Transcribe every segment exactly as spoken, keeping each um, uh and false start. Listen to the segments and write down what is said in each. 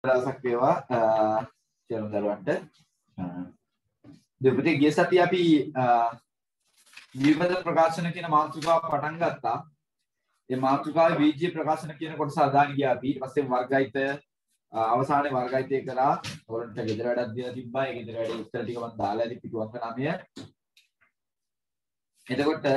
දවසක් වේවා සියලුම දරුවන්ට. දෙපිටේ ගිය සතියේ අපි විවිධ ප්‍රකාශන කියන මාතෘකාව පටන් ගත්තා. ඒ මාතෘකාවේ බීජීය ප්‍රකාශන කියන කොටස අදාළ ගියා අපි. ඊට පස්සේ වර්ගයිත අවසානයේ වර්ගයිතය කරා. ඔයගොල්ලන්ට ගෙදර වැඩක් දීලා තිබ්බා. ඒ ගෙදර වැඩේ උත්තර ටික මම දාලා ඉති පිටු අංක නවය. එතකොට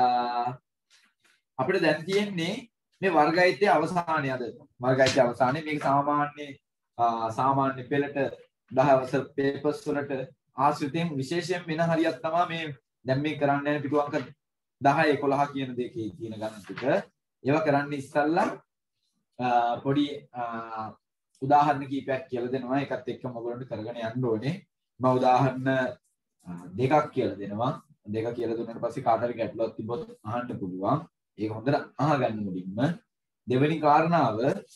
අපිට දැන් තියෙන්නේ මේ වර්ගයිතයේ අවසානය අද. වර්ගයිතයේ අවසානයේ මේක සාමාන්‍ය සාමාන්‍ය පෙළට දහ වසර පේපර්ස් වලට ආශ්‍රිතයෙන් විශේෂයෙන් වෙන හරියක් තමයි මේ දැන් මේ කරන්න යන පිටු අංක දහ එකොළහ කියන දෙකේ කියන ගණන් ටික. ඒවා කරන්න ඉස්සල්ලා පොඩි උදාහරණ කීපයක් කියලා දෙනවා. ඒකත් එක්කම ඔයගොල්ලන්ට කරගෙන යන්න ඕනේ. මම උදාහරණ දෙකක් කියලා දෙනවා. දෙක කියලා දුන්නාට පස්සේ කාට හරි ගැටලුවක් තිබ්බොත් අහන්න පුළුවන්. ඒක හොඳට අහගන්න මුලින්ම. දෙවෙනි කාරණාව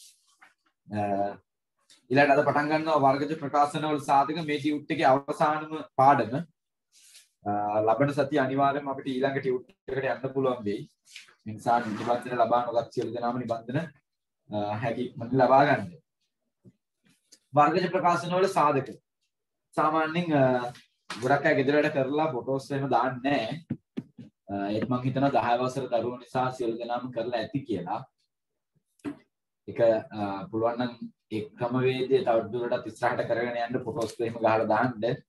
ඊළඟට අද පටන් ගන්නවා වර්ගජ ප්‍රකාශන වල සාධක මේ ටියුට් එකේ අවසානම පාඩම. ලබන සතිය අනිවාර්යයෙන්ම අපිට ඊළඟ ටියුට් එකට යන්න පුළුවන් වෙයි. මේ නිසා නිබන්ධන ලබා නොගත් සියලු දෙනාම නිබන්ධන හැකි මත ලබා ගන්න. වර්ගජ ප්‍රකාශන වල සාධක සාමාන්‍යයෙන් ගොඩක් අය ගෙදර වැඩ කරලා ෆොටෝස් එහෙම දාන්නේ නැහැ. ඒත් මම හිතනවා දහ වසර දරුවෝ නිසා සියලු දෙනාම කරලා ඇති කියලා. ඒක පුළුවන් නම් ඒ ක්‍රමවේදය තවදුරටත් ඉස්සරහට කරගෙන යන්න ෆොටෝස් එහෙම ගහලා දාන්න.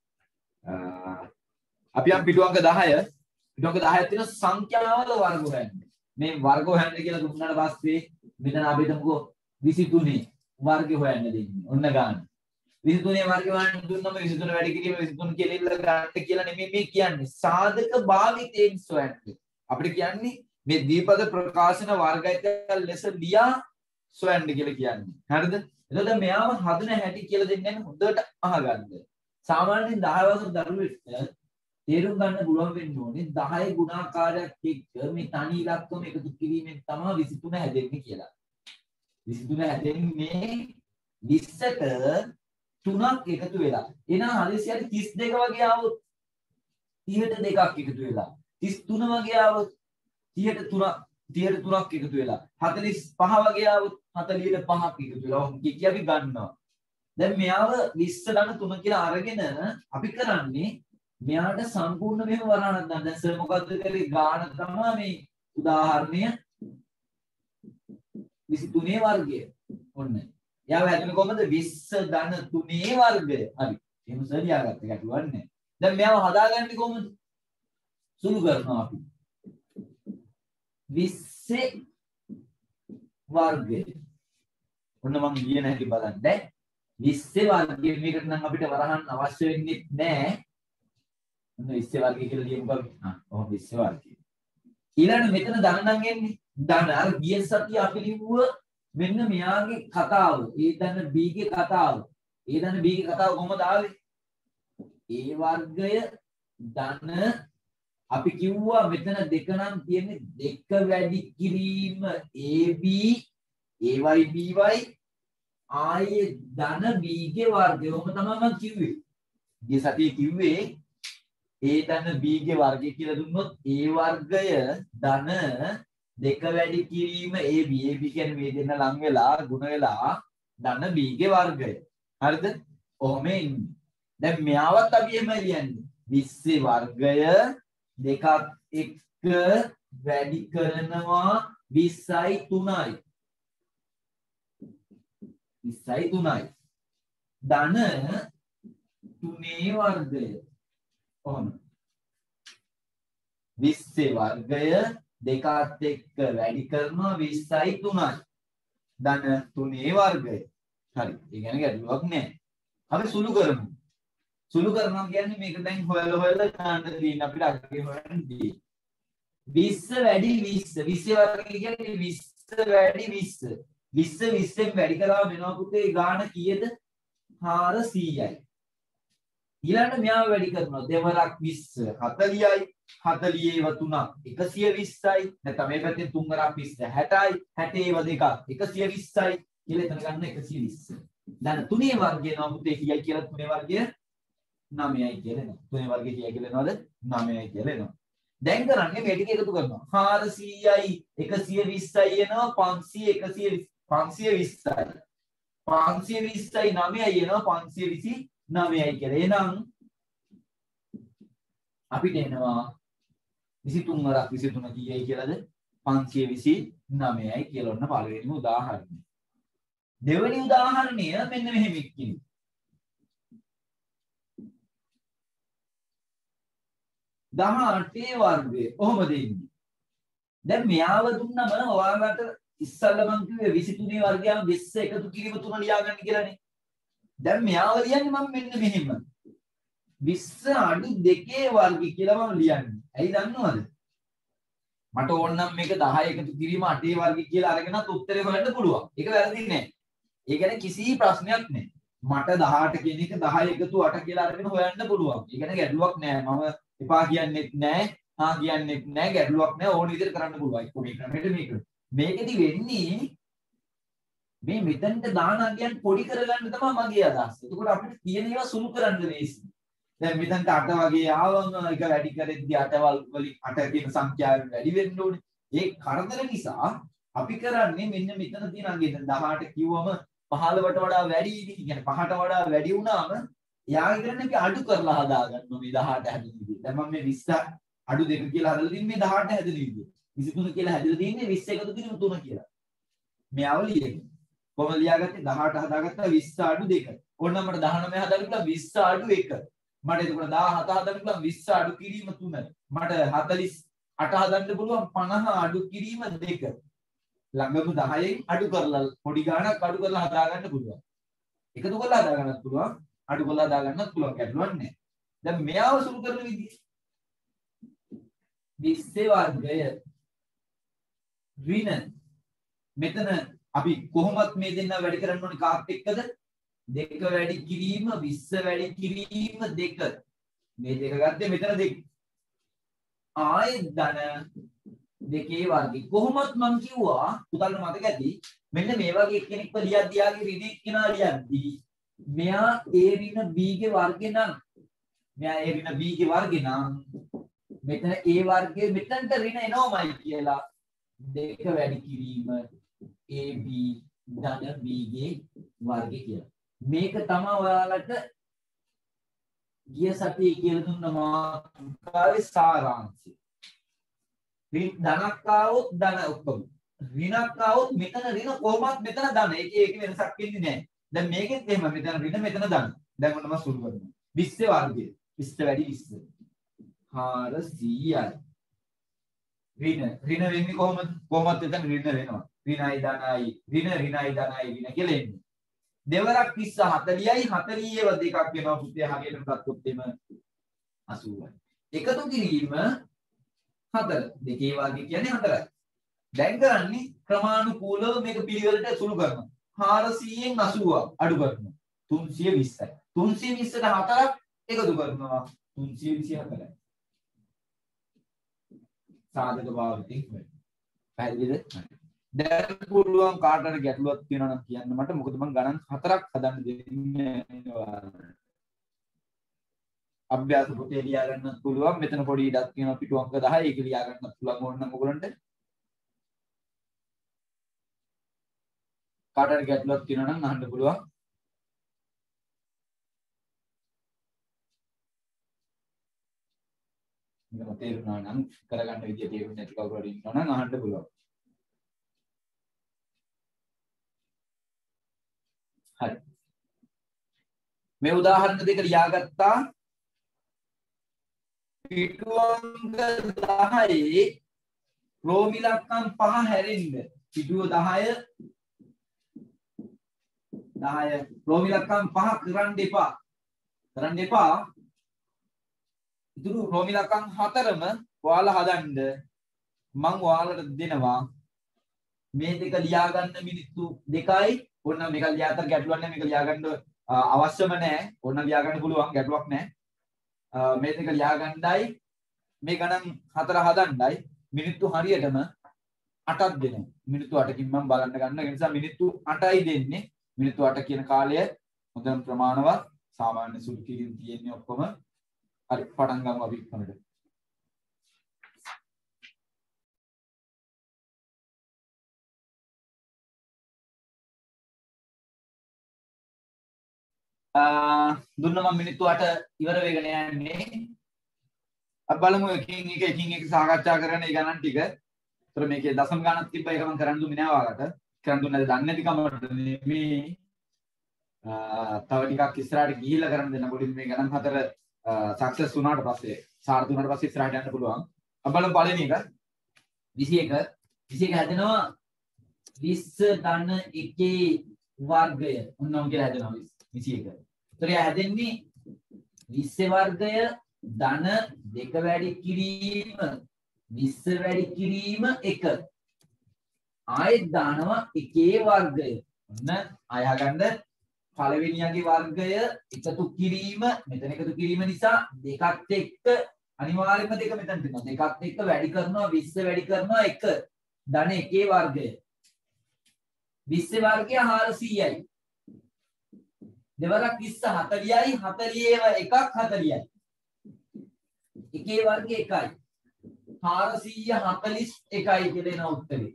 අපි යම් පිටු අංක දහය පිටු අංක දහය තියෙන සංඛ්‍යාවල වර්ග හොයන්න. මේ වර්ග හොයන්න කියලා දුන්නාට පස්සේ මෙතන අපි හිතමුකෝ විසි තුනේ වර්ගය හොයන්න දෙන්නේ. ඔන්න ගන්න. විසි තුනේ වර්ගය හොයන්න දුන්නම විසි තුන වැඩි කිරීම විසි තුන කෙලිල්ල ගන්න කියලා නෙමෙයි මේ කියන්නේ. සාධක භාවිතයෙන් හොයන්න. අපිට කියන්නේ මේ දීපද ප්‍රකාශන වර්ගයක ලෙස ලියා සොයන්න කියලා කියන්නේ. හරිද? එතකොට මෙයාම හදන හැටි කියලා දෙන්නේ හොඳට අහගන්න. සාමාන්‍යයෙන් දහ වසර දරුවෙක් තේරුම් ගන්න පුළුවන් වෙන්න ඕනේ දහය ගුණාකාරයක් එක්ක මේ තනි ඉලක්කම එකතු කිරීමෙන් තමයි විසි තුන හැදෙන්නේ කියලා. විසි තුන හැදෙන්නේ විස්සට තුනක් එකතු වෙලා. එහෙනම් හදිසියට තිස් දෙක වගේ ආවොත් තිහට දෙකක් එකතු වෙලා. තිස් තුන වගේ ආවොත් තිහට තුනක් තිහට තුනක් එකතු වෙලා. හතළිස් පහ වගේ ආවොත් හතළියට පහක් එකතු වෙලා. ඔහොම කිය අපි ගන්නවා. දැන් මෙයාව විස්ස ගන්න තුන කියලා අරගෙන අපි කරන්නේ මෙයාට සම්පූර්ණ මෙහෙම වරහණක් ගන්න. දැන් සර් මොකද්ද කරේ ගාන තමයි මේ උදාහරණය විසි තුනේ වර්ගය. ඔන්න. යාව හැදුනේ කොහමද විස්ස ධන තුනේ වර්ගය. හරි. එහෙම සර් ලියාගත්ත ගැටුවක් නැහැ. දැන් මෙයාව හදාගන්නේ කොහමද? සුළු කරනවා අපි. විස්ස වර්ගය. ඔන්න මම කියන හැටි බලන්න. විස්ස වර්ගය මේකට නම් අපිට වරහන් අවශ්‍ය වෙන්නේ නැහැ. ඔන්න විස්ස වර්ගය කියලා ලියමු අපි. ආ ඔහොම විස්ස වර්ගය. ඊළඟ මෙතන ධන නම් එන්නේ. ධන අර ගිය සතිය අපි ලිව්ව මෙන්න මෙයාගේ කතාව. ඒ ධන B ගේ කතාව. ඒ ධන B ගේ කතාව කොහොමද ආවේ? A වර්ගය ධන අපි කිව්වා මෙතන දෙක නම් තියෙන්නේ දෙක වැඩි කිරීම A B A y B y ආයේ ධන B ගේ වර්ගය. ඔහොම තමයි මම කිව්වේ. ගිය සතියේ කිව්වේ A ධන B ගේ වර්ගය කියලා දුන්නොත් A වර්ගය ධන දෙක වැඩි කිරීම A B A B කියන්නේ මේ දෙන්න ලං වෙලා ගුණ වෙලා ධන B ගේ වර්ගය. හරිද? ඔහොම ඉන්නේ. දැන් මෙයාවත් අපි එහෙම ලියන්නේ. විස්ස වර්ගය දෙකක් එක්ක වැඩි කරනවා විස්සයි තුනයි. විස්සයි තුනයි. ධන තුනේ වර්ගය. ඔහොම. විස්ස වර්ගය දෙකත් එක්ක වැඩි කරනවා විස්සයි තුනයි. ධන තුනේ වර්ගය. හරි. ඒ කියන්නේ ගැටලුවක් නැහැ. අපි සුළු කරමු. සුළු කරනවා කියන්නේ මේක දැන් හොයලා හොයලා ගන්න තියෙන අපිට අගේ හොයන්නේ. විස්ස වැඩි විස්ස. විස්ස වර්ගය කියන්නේ විස්ස වැඩි විස්ස. විස්ස විස්සෙන් වැඩි කරාම වෙනවා පුතේ ගාන කීයද? හාරසීයයි. ඊළඟට මෙයාව වැඩි කරනවා දෙවරක් විස්ස හතළියයි. හතළියේ ඒව තුනක් එකසිය විස්සයි. නැත්නම් මේ පැත්තෙන් තුන් වරක් විස්ස හැටයි. හැටේ ඒව දෙකක් එකසිය විස්සයි කියලා එතන ගන්න එකසිය විස්ස. දැන් තුනේ වර්ගය නම් පුතේ කීයයි කියලා තුනේ වර්ගය නවයයි කියලා එනවා. තුනේ වර්ගය කීයයි කියලා එනවද? නවයයි කියලා එනවා. දැන් කරන්නේ මේ ටික එකතු කරනවා. හාරසීයයි එකසිය විස්සයි එනවා පන්සිය එකසිය පන්සිය විස්සයි. පන්සිය විස්සයි නවයයි එනවා පන්සිය විසිනවයයි කියලා. එහෙනම් අපිට එනවා විසිතුන් වරක් විසිතුන කීයයි කියලාද? පන්සිය විසිනවයයි කියලා. ඔන්න පළවෙනිම උදාහරණය. දෙවෙනි උදාහරණය මෙන්න මෙහෙම ඉක්කිනි. දහඅටේ වර්ගය කොහොමද එන්නේ? දැන් මෙයාව දුන්නම ඔයාලට ඉස්සල්ලා මම කිව්වේ විසිතුනේ වර්ගයම විස්ස එකතු කිරීම තුන ලියා ගන්න කියලානේ. දැන් මෙයාව ලියන්නේ මම මෙන්න මෙහෙම. විස්ස අඩු දෙකේ වර්ගය කියලා මම ලියන්නේ. ඇයි දන්නවද? මට ඕන නම් මේක දහය එකතු කිරීම අටේ වර්ගය කියලා අරගෙනත් උත්තරේ හොයන්න පුළුවන්. ඒක වැරදි නෑ. ඒ කියන්නේ කිසි ප්‍රශ්නයක් නෑ. මට දහඅට කියන එක දහය එකතු අට කියලා අරගෙන හොයන්න පුළුවන්. ඒ කියන්නේ ගැටලුවක් නෑ. මම එපා කියන්නෙත් නෑ. හා කියන්නෙත් නෑ. ගැටලුවක් නෑ. ඕන විදිහට කරන්න පුළුවන්. ඒක මේ ක්‍රමයට මේක. මේකෙදි වෙන්නේ මේ මෙතනට දාන අගයන් පොඩි කරගන්න තමයි මගේ අදහස. එතකොට අපිට තියෙන ඒවා සුළු කරන්න ලේසි. දැන් මෙතනට අට වගේ ආවම එක වැඩි කරද්දී අටවල් වලින් අට කියන සංඛ්‍යාවෙන් වැඩි වෙන්න ඕනේ. ඒ කරදර නිසා අපි කරන්නේ මෙන්න මෙතන තියෙන අගය. දැන් දහඅට කිව්වම පහළවට වඩා වැඩි ඉතින් කියන්නේ පහට වඩා වැඩි වුණාම එයා ඉතින් අපි අඩු කරලා හදාගන්නවා මේ දහඅට හැදෙන විදිහ. දැන් මම මේ විස්ස අඩු දෙක කියලා හදලා තින්නේ මේ දහඅට හැදෙන විදිහ. විසිතුන කියලා හැදලා තින්නේ විස්ස එකතු කිරීම තුන කියලා. මෙයාව ලියන්නේ. කොහොමද ලියාගත්තේ? දහඅට හදාගත්තා විස්ස අඩු දෙක. ඕන නම් මට දහනවය හදාගන්න පුළුවන් විස්ස අඩු එක. මට එතකොට දහහත හදන්න පුළුවන් විස්ස අඩු කිරීම තුන. මට හතළිස් අට හදන්න පුළුවන් පනහ අඩු කිරීම දෙක. ළඟම දහයෙන් අඩු කරලා පොඩි ගාණක් අඩු කරලා හදා ගන්න පුළුවන්. එකතු කරලා හදා ගන්නත් පුළුවන්, අඩු කරලා හදා ගන්නත් පුළුවන්. ගැටලුවක් නැහැ. දැන් මෙයාව සුළු කරන විදිහ විස්ස වර්ගය ඍණ මෙතන අපි කොහොමත් මේ දෙන්න වැඩි කරන්න ඕනේ කාත් එක්කද? දෙක වැඩි කිරීම විස්ස වැඩි කිරීම දෙක. මේ දෙක ගත්තේ මෙතන දෙක. ආයෙත් ධන දෙකේ වර්ගය. කොහොමත් මම කිව්වා පුතල්ට මතක ඇති මෙන්න මේ වගේ කෙනෙක්ව ලියද්දී යාගේ ඍණ එක්කෙනා ලියද්දී මෙයා a ඍණ b ගේ වර්ගේ නම් මෙයා a ඍණ b ගේ වර්ගේ නම් මෙතන a වර්ගයේ මෙතනට ඍණ එනවමයි කියලා දෙක වැඩි කිරීම ab ධන b ගේ වර්ගය කියලා. මේක තමයි ඔයාලට ගිය සතියේ කියලා දුන්න මාතෘකාවේ සාරාංශය. ධනක් ආවොත් ධන ඔක්කොම. ඍණක් ආවොත් මෙතන ඍණ කොහොමත් මෙතන ධන. ඒකේ ඒක වෙනසක් වෙන්නේ නැහැ. දැන් මේකෙත් එහෙම මෙතන ඍණ මෙතන ධන. දැන් ඔන්න මම සුළු කරනවා. විස්ස වර්ගය. විස්ස වැඩි විස්ස. හාරසියයි. ඍණ ඍණ වෙන්නේ කොහොමද? කොහොමත් එතන ඍණ වෙනවා. ඍණයි ධනයි ඍණ ඍණයි ධනයි ඍණ කියලා එන්නේ. දෙවරක් විස්ස හතළියයි හතළියව දෙකක් වෙනවා පුතේ හරියටම ගත්තොත් එම අසූවයි. එකතු කිරීම හතර. දෙකේ වර්ගය කියන්නේ හතරයි. දැන් කරන්නේ ක්‍රමානුකූලව මේක පිළිවෙලට සුළු කරනවා. හාරසියයෙන් අසූව අඩු කරනවා. තුන්සිය විස්සයි. තුන්සිය විස්සට හතරක් එකතු කරනවා. තුන්සිය විසි හතරයි. සාධක භාවිතයෙන් වෙයි. පැහැදිලිද? දැන් පුළුවන් කාටට ගැටලුවක් තියෙනවා නම් කියන්න මට. මොකද මම ගණන් හතරක් හදන්න දෙන්නේ ඔයාලට. අභ්‍යාස පොතේ ලියා ගන්නත් පුළුවන්. මෙතන පොඩි ඉඩක් තියෙනවා පිටු අංක දහය. ඒක ලියා ගන්නත් පුළුවන් ඕන නම් ඔයගොල්ලන්ට. කාටට ගැටලුවක් තියෙනවා නම් අහන්න පුළුවන්. මේක තේරුණා නම් කරගන්න විදිය තේරුන්නේ නැති කවුරු හරි ඉන්නවා නම් අහන්න පුළුවන්. හරි. මේ උදාහරණ දෙක ලියාගත්තා. පිටු අංක දහයේ රෝම ඉලක්කම් පහ හැරෙන්න. පිටුව දහය දහය රෝම ඉලක්කම් පහ කරන්න එපා. කරන්න එපා. ඉතුරු රෝම ඉලක්කම් හතරම ඔයාලා හදන්න මම ඔයාලට දෙනවා. මේ දෙක ලියා ගන්න මිනිත්තු දෙකයි. ඕන මේක ලියාතර ගැටලුවක් නැහැ. මේක ලියා ගන්න අවශ්‍යම නැහැ. ඕන ලියා ගන්න පුළුවන් ගැටලුවක් නැහැ. මේ දෙක ලියා ගන්නයි මේ ගණන් හතර හදන්නයි මිනිත්තු හරියටම අටක් දෙනවා. මිනිත්තු අටකින් මම බලන්න ගන්න. ඒ නිසා මිනිත්තු අටයි දෙන්නේ. මිනිත්තු අට කියන කාලය හොඳම ප්‍රමාණවත්. සාමාන්‍ය සුළු කිරීම තියෙන්නේ ඔක්කොම. හරි පටන් ගමු අපි කොහොමද? දුන්න මම මිනිත්තු අට ඉවර වෙගෙන යන්නේ. අපි බලමු එකින් එක එකින් එක සාකච්ඡා කරන ඒ ගණන් ටික. ඒතර මේකේ දශම ගණනක් තිබ්බ ඒක මම කරන් දුන්නේ නෑ ඔයාලට. කරන් දුන්නේ නැද දන්නේ නැති කමකට නෙමෙයි. තව ටිකක් ඉස්සරහට ගිහිල්ලා කරන් දෙන්න පොඩි මේ ගණන් හතර සක්සස් වුණාට පස්සේ සාර්ථක වුණාට පස්සේ ඉස්සරහට යන්න පුළුවන්. අපි බලමු පළවෙනි එක. විසි එක විසි එක හැදෙනවා විස්ස ධන එකේ වර්ගය. ඔන්නෝම් කියලා හැදෙනවා විසි එක. ඒතර එයා හැදෙන්නේ විස්ස වර්ගය ධන දෙක වැඩි කිරීම විස්ස වැඩි කිරීම එක. ආයෙත් දානවා එකේ වර්ගය. ඔන්න අය ගන්න පළවෙනියගේ වර්ගය එකතු කිරීම මෙතන එකතු කිරීම නිසා දෙකත් එක්ක අනිවාර්යයෙන්ම දෙක මෙතන තියෙනවා. දෙකත් එක්ක වැඩි කරනවා විස්ස වැඩි කරනවා එක. ධන එකේ වර්ගය. විස්ස වර්ගය හාරසීයයි. දෙවරක් විස්ස හතලියයි හතලියේව එකක් හතලියයි. එකේ වර්ගය එකයි. හාරසීය හතලිස් එකයි කියලා එන උත්තරේ.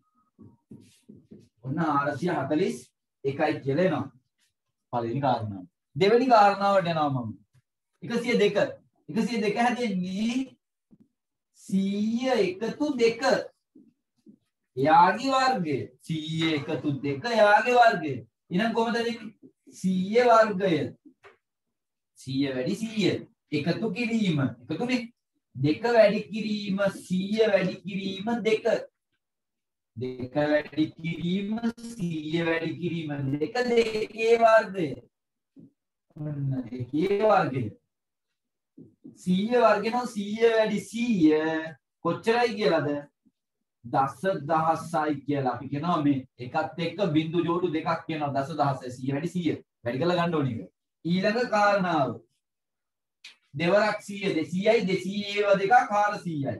ඔන්න හාරසීය හතලිස් එකයි කියලා එනවා. පළවෙනි කාරණාව. දෙවෙනි කාරණාවට යනවා මම. එකසිය දෙක. එකසිය දෙක හැදෙන්නේ සීය එකතු දෙක. එයාගේ වර්ගය. සීය එකතු දෙක එයාගේ වර්ගය. එහෙනම් කොහොමද දෙන්නේ? සීය වර්ගය. සීය වැඩි සීය. එකතු කිරීම. එකතුනේ. දෙක වැඩි කිරීම සීය වැඩි කිරීම දෙක. දෙක වැඩි කිරීම සීය වැඩි කිරීම දෙක දෙකේ වර්ගය. ඔන්න දෙකේ වර්ගය. සීය වර්ගය නම් සීය වැඩි සීය කොච්චරයි කියලාද? දසදහසයි කියලා අපි කියනවා මේ එකත් එක්ක බිංදු ජෝඩු දෙකක් කියනවා දසදහසයි. සීය වැඩි සීය වැඩි කරලා ගන්න ඕනේ එක. ඊළඟ කාරණාව දෙවරක් සීය දෙසීයයි දෙසීයේව දෙකක් හාරසීයයි.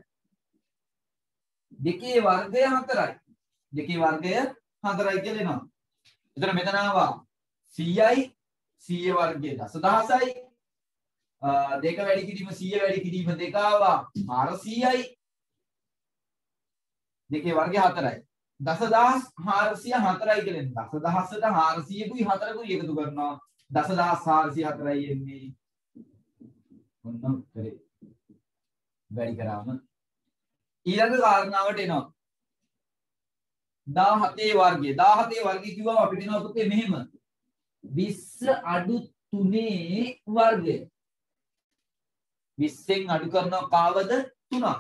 දෙකේ වර්ගය හතරයි. දෙකේ වර්ගය හතරයි කියලා එනවා. එතන මෙතන ආවා සීයයි සීය වර්ගය දසදහසයි. දෙක වැඩි කිරීම සීය වැඩි කිරීම දෙක ආවා හාරසීයයි. දෙකේ වර්ගය හතරයි. දසදහස් හාරසිය හතරයි කියලා එනවා. දසදහසට හාරසියකුයි හතරකුයි එකතු කරනවා. දසදහස් හාරසිය හතරයි එන්නේ. ඔන්න උත්තරේ. වැඩි කරාම ඊළඟ කාරණාවට එනවා. දාහතේ වර්ගය. දාහතේ වර්ගය කිව්වම අපිට එනවා පුතේ මෙහෙම. විස්ස අඩු තුනේ වර්ගය. විස්සෙන් අඩු කරනවා කාවද? තුනක්.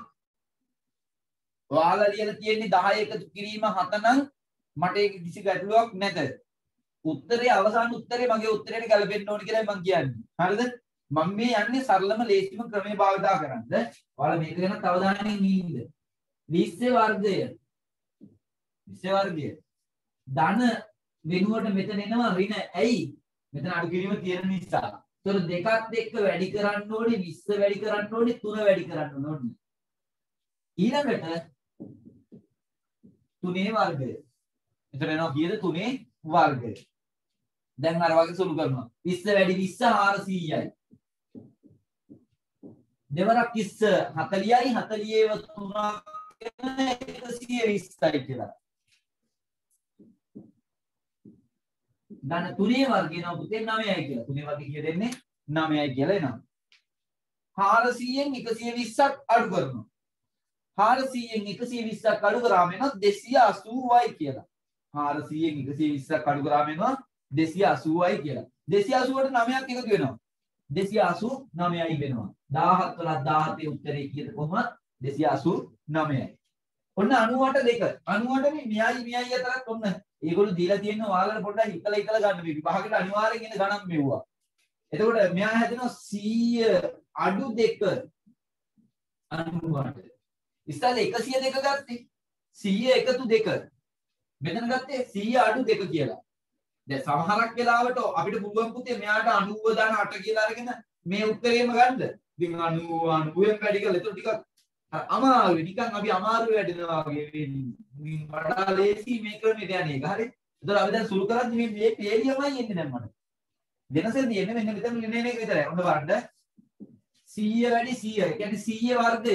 ඔයාලා ලියලා තියෙන්නේ දහය එකතු කිරීම හත නම් මට ඒක කිසි ගැටලුවක් නැත. උත්තරේ අවසාන උත්තරේ මගේ උත්තරේට ගැලපෙන්න ඕනේ කියලා මම කියන්නේ. හරිද? මම මේ යන්නේ සරලම ලේසිම ක්‍රමයේ භාවිතා කරන්න. ඔයාලා මේක ගැන අවධානයෙන් ඉන්න. විස්ස වර්ගය. විස්ස වර්ගය. ධන වෙනුවට මෙතන එනවා ඍණ. ඇයි? මෙතන අඩු කිරීම තියෙන නිසා. ඒතර දෙකත් එක්ක වැඩි කරන්න ඕනේ විස්ස වැඩි කරන්න ඕනේ තුන වැඩි කරන්න ඕනේ. ඊළඟට තුනේ වර්ගය. එතන එනවා කීයද? තුනේ වර්ගය. දැන් අර වගේ සුළු කරනවා. විස්ස වැඩි විස්ස හාරසීයයි. දෙවරක් විස්ස හතලියයි හතලියේව තුනක් එකසිය විස්සයි කියලා. ධන තුනේ වර්ගය නම් පුතේ නවයයි කියලා. තුනේ වර්ගය කිය දෙන්නේ නවයයි කියලා එනවා. හාරසීයෙන් එකසිය විස්සක් අඩු කරනවා. හාරසීයෙන් එකසිය විස්සක් අඩු කරාම එනවා දෙසිය අසූවයි කියලා. හාරසීයෙන් එකසිය විස්සක් අඩු කරාම එනවා දෙසිය අසූවයි කියලා. දෙසිය අසූවට නවයක් එකතු වෙනවා. දෙසිය අසූ නවයයි වෙනවා. දහහත් වල දහහතේ උත්තරේ කීයද කොහොමද? දෙසිය අසූ නවයයි. ඔන්න අනූඅට දෙක. අනූඅට මේ මෙයයි මෙයයි අතරත් ඔන්න ඒගොල්ලෝ දීලා තියෙන ඔයාලට පොඩ්ඩක් හිතලා හිතලා ගන්න මේ විභාගෙට අනිවාර්යෙන් එන ගණන් මෙව්වා. එතකොට මෙයා හැදෙනවා සීය අඩු දෙක අනූඅට. ඉස්සෙල්ලා එකසිය දෙක ගත්තේ සීය එකතු දෙක. මෙතන ගත්තේ සීය අඩු දෙක කියලා. දැන් සමහරක් වෙලාවට අපිට පුළුවන් පුතේ මෙයාට අනූව දාන අට කියලා අරගෙන මේ උත්තරේම ගන්න. ඉතින් අනූව අනූවෙන් වැඩි කරලා ඒක ටිකක් අමාරුයි. නිකන් අපි අමාරුවේ වැඩිනවා වගේ වෙන්නේ. වඩා ලේසි මේ ක්‍රමෙට යන්නේ. ඒක හරි. ඒතර අපි දැන් සුළු කරද්දි මේ මේ පේලියමයි එන්නේ දැන් මට. වෙනස තියෙන්නේ මෙන්න මෙතන ලියන එක විතරයි. ඔන්න බලන්න. සීය වැඩි සීය. ඒ කියන්නේ සීය වර්ගය.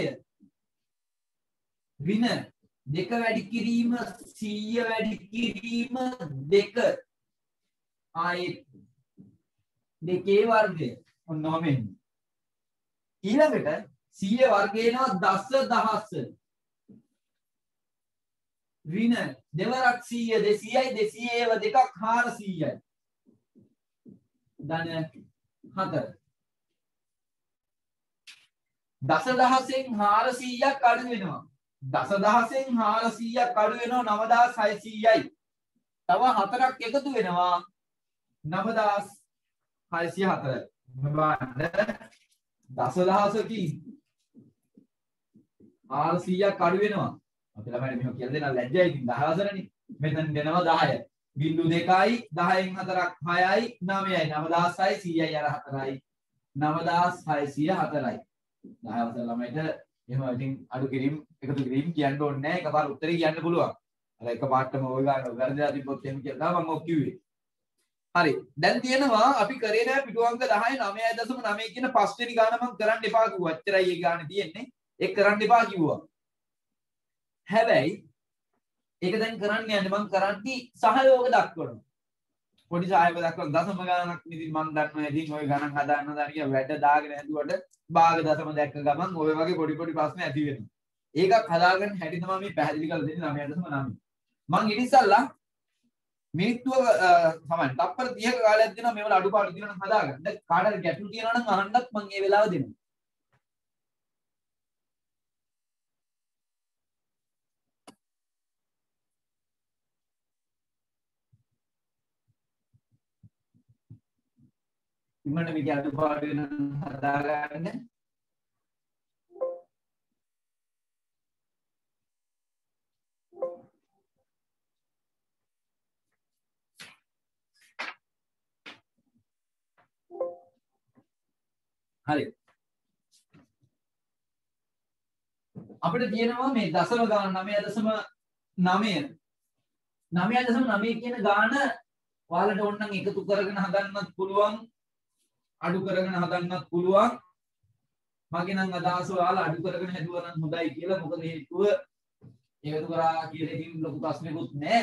ඍණ දෙක වැඩි කිරීම සීය වැඩි කිරීම දෙක. ආයේ දෙකේ වර්ගය ඔන්නම එන්නේ. ඊළඟට සීය වර්ගය එනවා දසදහස්. ඍණ දෙවරක් සීය දෙසීයයි දෙසීයව දෙකක් හාරසීයයි. ධන හතර. දසදහසෙන් හාරසීයක් අඩු වෙනවා. දසදහසෙන් හාරසීයක් අඩු වෙනවා නවදාස් හයසීයයි. තව හතරක් එකතු වෙනවා නවදාස් හයසිය හතර. බලන්න දසදහසකින් හාරසීයක් අඩු වෙනවා. අපි ළමයිට මෙහෙම කියලා දෙන්න ලැජ්ජයි. ඉතින් දහසරනේ. මෙතන දෙනවා දහය. බිංදු දෙකයි දහයෙන් හතරක් හයයි නවයයි. නවදාස් හයසීයයි අර හතරයි. නවදාස් හයසිය හතරයි. දහ වසර ළමයිට එහෙම ඉතින් අඩු කිරීම එකතු කිරීම කියන්න ඕනේ නැහැ. එකපාර උත්තරේ කියන්න පුළුවන්. අර එකපාරටම ඔය ගන්න වැරදිලා තිබ්බොත් එහෙම කියලා මම ඔක් කිව්වේ. හරි. දැන් තියෙනවා අපි කරේ නැහැ පිටු අංක දහය නවය දශම නවය කියන පස්වෙනි ගාන මම කරන්න එපා කිව්වා. එච්චරයි ඒ ගානේ තියෙන්නේ. ඒක කරන්න එපා කිව්වා. හැබැයි ඒක දැන් කරන්න යන්නේ මම කරන්නේ සහයෝග දක්වනවා. පොඩි සහයෝග දක්වන දශම ගානක් ඉතින් මම දන්නවා ඉතින් ඔය ගණන් හදාන්න දානිය වැඩ දාගෙන හැදුවට භාග දශම දැක්ක ගමන් ඔය වගේ පොඩි පොඩි ප්‍රශ්න ඇති වෙනවා. ඒකක් හදාගන්න හැටි තමයි මේ පැහැදිලි කරලා දෙන්නේ නවය දශම නවය. මම ඊට ඉස්සල්ලා මිනිත්තුව සමහර තප්පර තිහක කාලයක් දෙනවා මේවල අඩුපාඩු තියෙනවා නම් හදාගන්න. දැන් කාට හරි ගැටලු තියෙනවා නම් අහන්නත් මම ඒ වෙලාව දෙනවා. ඉන්නට මේක අඩුපාඩු වෙනවා හදාගන්න. හරි. අපිට තියෙනවා මේ දශම ගාන නවය දශම නවය නවය දශම නවය කියන ගාන ඔයාලට ඕනනම් එකතු කරගෙන හදන්නත් පුළුවන් අඩු කරගෙන හදන්නත් පුළුවන්. මගේ නම් අදහස ඔයාලා අඩු කරගෙන හදුවා නම් හොඳයි කියලා. මොකද හේතුව එකතු කරා කියලා ඉතින් ලොකු ප්‍රශ්නකුත් නැහැ.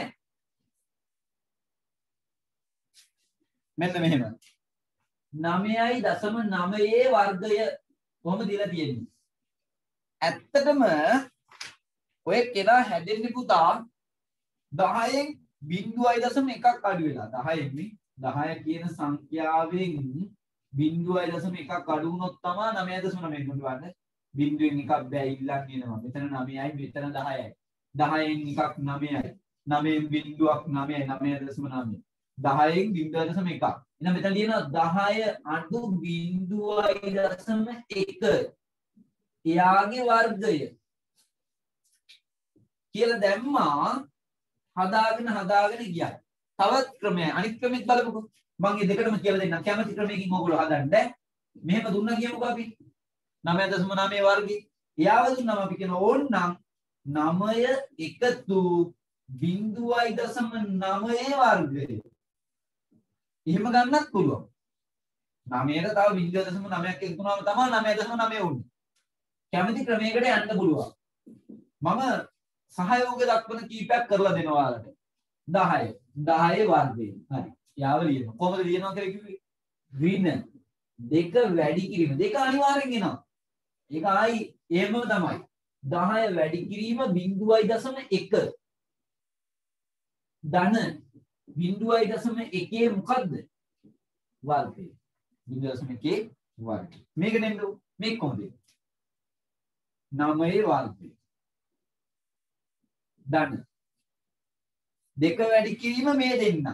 මෙන්න මෙහෙම නවයයි දශම නවයේ වර්ගය කොහොමද දීලා තියෙන්නේ? ඇත්තටම ඔය කෙනා හැදෙන්නේ පුතා දහයෙන් බිංදුවයි දශම එකක් අඩු වෙලා. දහයෙන් නේ දහය කියන සංඛ්‍යාවෙන් බිංදුවයි දශම එකක් අඩු වුණොත් තමයි නවය දශම නවය ගන්න. බිංදුවෙන් එකක් බෑ ඉල්ලන් එනවා. මෙතන නවයයි මෙතන දහයයි. දහයෙන් එකක් නවයයි. නවයෙන් බිංදුවක් නවයයි නවය දශම නවය. දහයෙන් බිංදුවයි දශම එකක්. එහෙනම් මෙතන තියෙනවා දහය අඩු බිංදුවයි දශම එක. එයාගේ වර්ගය කියලා දැම්මා හදාගෙන හදාගෙන ගියා. තවත් ක්‍රමයක් අනිත් ක්‍රමෙත් බලමුකෝ. මම මේ දෙකටම කියලා දෙන්නම්. කැමති ක්‍රමයකින් ඕගොල්ලෝ හදන්න. මෙහෙම දුන්නා කියමුකෝ අපි. නවය දශම නවය වර්ගය. එයාව දුන්නාම අපි කියන ඕන්නම් නවය එකතු බිංදුවයි දශම නවය වර්ගය. එහෙම ගන්නත් පුළුවන්. නවයට තව බිංදුවයි දශම නවයක් එකතු වුණාම තමයි නවය දශම නවය උන්නේ. කැමති ක්‍රමයකට යන්න පුළුවන්. මම සහයෝග දක්වන කීපයක් කරලා දෙනවා ඔයාලට. දහය දහය වර්ගය. හරි. යාව ලියනවා. කොහොමද ලියනවා කියලා කිව්වේ? ඍණ දෙක වැඩි කිරීම. දෙක අනිවාර්යෙන් එනවා. ඒක ආයි එහෙමම තමයි. දහය වැඩි කිරීම බිංදුවයි දශම එක. ධන බිංදුවයි දශම එකේ මොකද්ද? වර්ගය. බිංදුවයි දශම එකේ වර්ගය. මේක නෙමෙයි මේක කොහොමද? නවයේ වර්ගය. ධන දෙක වැඩි කිරීම මේ දෙන්න.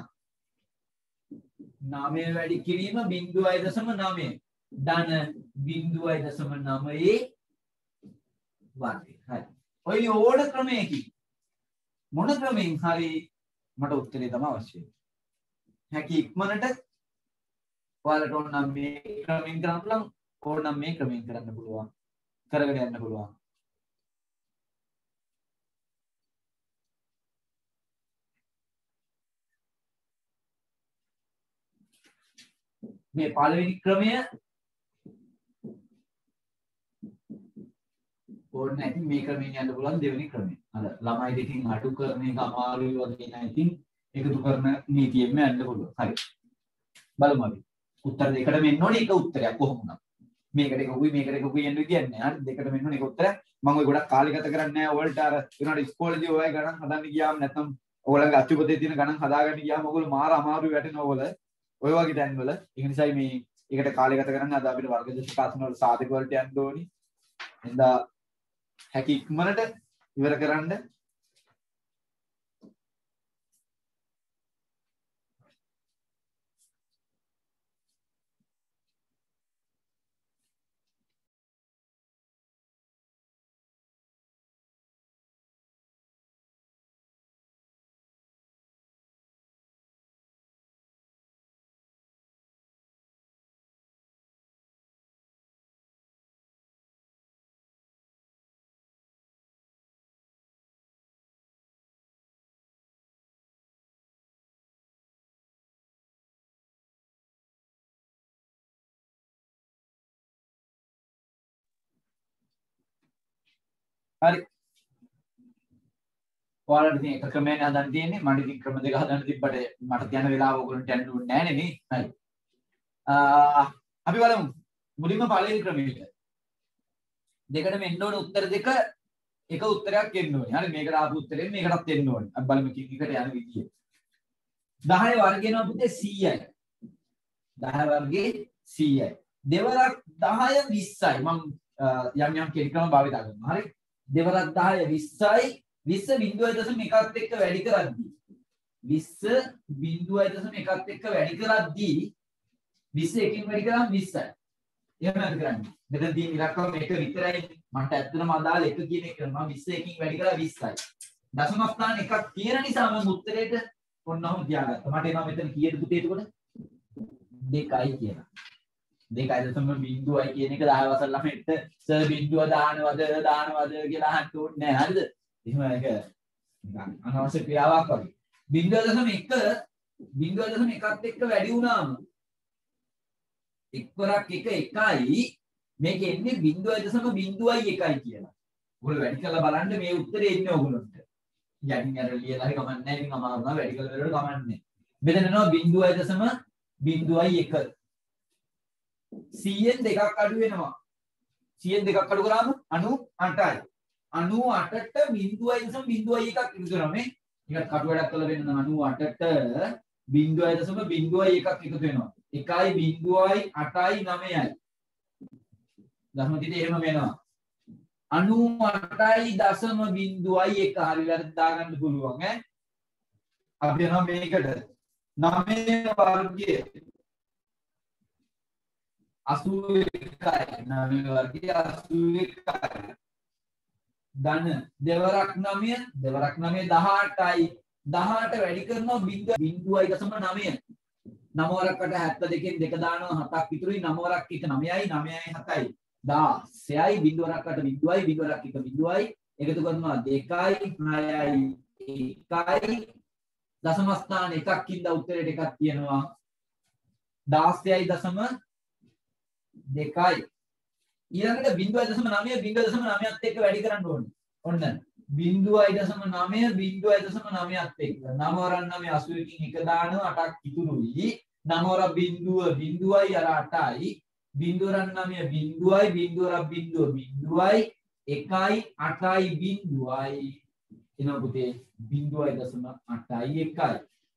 නවය වැඩි කිරීම බිංදුවයි දශම නවය. ධන බිංදුවයි දශම නවයේ වර්ගය. හරි. ඔය ඕන ක්‍රමයකින් මොන ක්‍රමෙන් හරි මට උත්තරේ තමයි අවශ්‍ය. හැකි ඉක්මනට ඔයාලට ඕන නම් මේ ක්‍රමෙන් කරන්න පුළුවන්. ඕන නම් මේ ක්‍රමෙන් කරන්න පුළුවන්. කරගෙන යන්න පුළුවන්. මේ පළවෙනි ක්‍රමය ඕන නැති මේ ක්‍රමයෙන් යන්න පුළුවන්. දෙවෙනි ක්‍රමය අර ළමයි දෙකින් අඩු කරන එක අමාරුයි වගේ නෑ. ඉතින් එකතු කරන නීතියෙන්ම යන්න පුළුවන්. හරි. බලමු අපි. උත්තර දෙකටම එන්න ඕනේ එක උත්තරයක් කොහොම වුණත්. මේකට එකකුයි මේකට එකකුයි එන්න කියන්නේ. හරි දෙකටම එන්න ඕනේ එක උත්තරයක්. මම ඔය ගොඩක් කාලේ ගත කරන්නේ නැහැ. ඔයාලට අර වෙනාට ඉස්කෝලේදී ඔය ගණන් හදන්න ගියාම නැත්නම් ඔයාලගේ අත්‍යපතේ තියෙන ගණන් හදාගන්න ගියාම ඔයගොල්ලෝ මාර අමාරු වැටෙනවා ඔයගොල්ලෝ. ඔය වගේ තැන්වල. ඒ නිසායි මේ ඒකට කාලේ ගත කරන්න අද අපිට වර්ග දශකාසන වල සාධක වලට යන්න ඕනි. එහෙනම් හැකි ඉක්මනට ඉවර කරන්න. හරි. ඔයාලට ඉතින් එක ක්‍රමයක් හදන්න තියෙන්නේ. මට ඉතින් ක්‍රම දෙක හදන්න තිබ්බට මට තියන වෙලාව ඔයගොල්ලන්ට යන්න දුන්නේ නැහැ නේ. හරි. ආ අපි බලමු. මුලින්ම පළවෙනි ක්‍රමයට. දෙකටම එන්න ඕන උත්තර දෙක එක උත්තරයක් එන්න ඕනේ. හරි මේකට ආපු උත්තරෙන් මේකටත් එන්න ඕනේ. අපි බලමු කින් එකට යන විදිය. දහය වර්ගයනවා පුතේ සීයයි. දහය වර්ගයේ සීයයි. දෙවරක් දහය විස්සයි. මම යම් යම් කෙටි ක්‍රම භාවිත කරනවා. හරි. දෙවරක් දහය විස්සයි. විස්ස බිංදුවයි දශම එකත් එක්ක වැඩි කරද්දී විස්ස බිංදුවයි දශම එකත් එක්ක වැඩි කරද්දී විස්ස එකකින් වැඩි කරාම විස්සයි. එහෙම නේද කරන්නේ. මෙතන තියෙන ඉලක්කම එක විතරයි. මට ඇත්තටම අදාළ එක කියන එක මම විස්ස එකකින් වැඩි කරා විස්සයි. දශම ස්ථාන එකක් කියන නිසා මම උත්තරේට ඔන්නම තියාගත්තා. මට එනවා මෙතන කීයද පුතේ එතකොට? දෙකයි කියලා. දෙකයි දශම බිංදුවයි කියන එක දහය වසර ළමෙක්ට සර් බිංදුව දානවද දානවද කියලා අහන්න ඕනේ නැහැ. හරිද? එහෙම එක නිකන් අනවශ්‍ය ක්‍රියාවක් වගේ. බිංදුව දශම එක බිංදුව දශම එකත් එක්ක වැඩි වුණාම එක්වරක් එක එකයි මේක එන්නේ බිංදුව දශම බිංදුවයි එකයි කියලා. ඔයගොල්ලෝ වැඩි කරලා බලන්න මේ උත්තරේ එන්නේ ඔයගොල්ලන්ට. යටින් අර ලියලා හරි කමක් නැහැ. ඉතින් අමාරු නෑ වැඩි කරලා බලන්න කමක් නැහැ. මෙතන එනවා බිංදුවයි දශම බිංදුවයි එක. සීයෙන් දෙකක් අඩු වෙනවා. සීයෙන් දෙකක් අඩු කරාම අනූ අටයි. අනූ අටට බිංදුවයි දශම බිංදුවයි එකක් එකතු කරනවා මේ. ටිකක් කටු වැඩක් කරලා වෙන්න නම් අනූ අටට බිංදුවයි දශම බිංදුවයි එකක් එකතු වෙනවා. එකයි බිංදුවයි අටයි නවයයි. දශම තිතේ එහෙම වෙනවා. අනූ අටයි දශම බිංදුවයි එක හරි වැරද්ද දාගන්න පුළුවන් ඈ. අපි යනවා මේකට. නවය වර්ගය අසූ එකයි. නවය වර්ගය අසූ එකයි. ධන දෙවරක් නවය දෙවරක් නවය දහඅටයි. දහඅට වැඩි කරනවා බිංදුවයි දශම නවය. නව වරකට හැත්තෑ දෙකෙන් දෙක දානවා හතක් ඉතුරුයි. නව වරක් එක නවයයි නවයයි හතයි. දාසයයි බිංදුව වරක් අට බිංදුවයි බිංදුව වරක් එක බිංදුවයි එකතු කරනවා දෙකයි හයයි එකයි දශම ස්ථාන එකක් ඉඳලා උත්තරේට එකක් තියෙනවා. දාසයයි දශම දෙකයි. ඊළඟට බිංදුවයි දශම නවය බිංදුවයි දශම නවයත් එක්ක වැඩි කරන්න ඕනේ. ඔන්න බිංදුවයි දශම නවය බිංදුවයි දශම නවයත් එක්ක නව වරක් නවය අසූ එකකින් එක දානවා අටක් ඉතුරුයි. නව වරක් බිංදුව බිංදුවයි අර අටයි. බිංදුව වරක් නවය බිංදුවයි බිංදුව වරක් බිංදුව බිංදුවයි එකයි අටයි බිංදුවයි එනවා පුතේ බිංදුවයි දශම අටයි එකයි.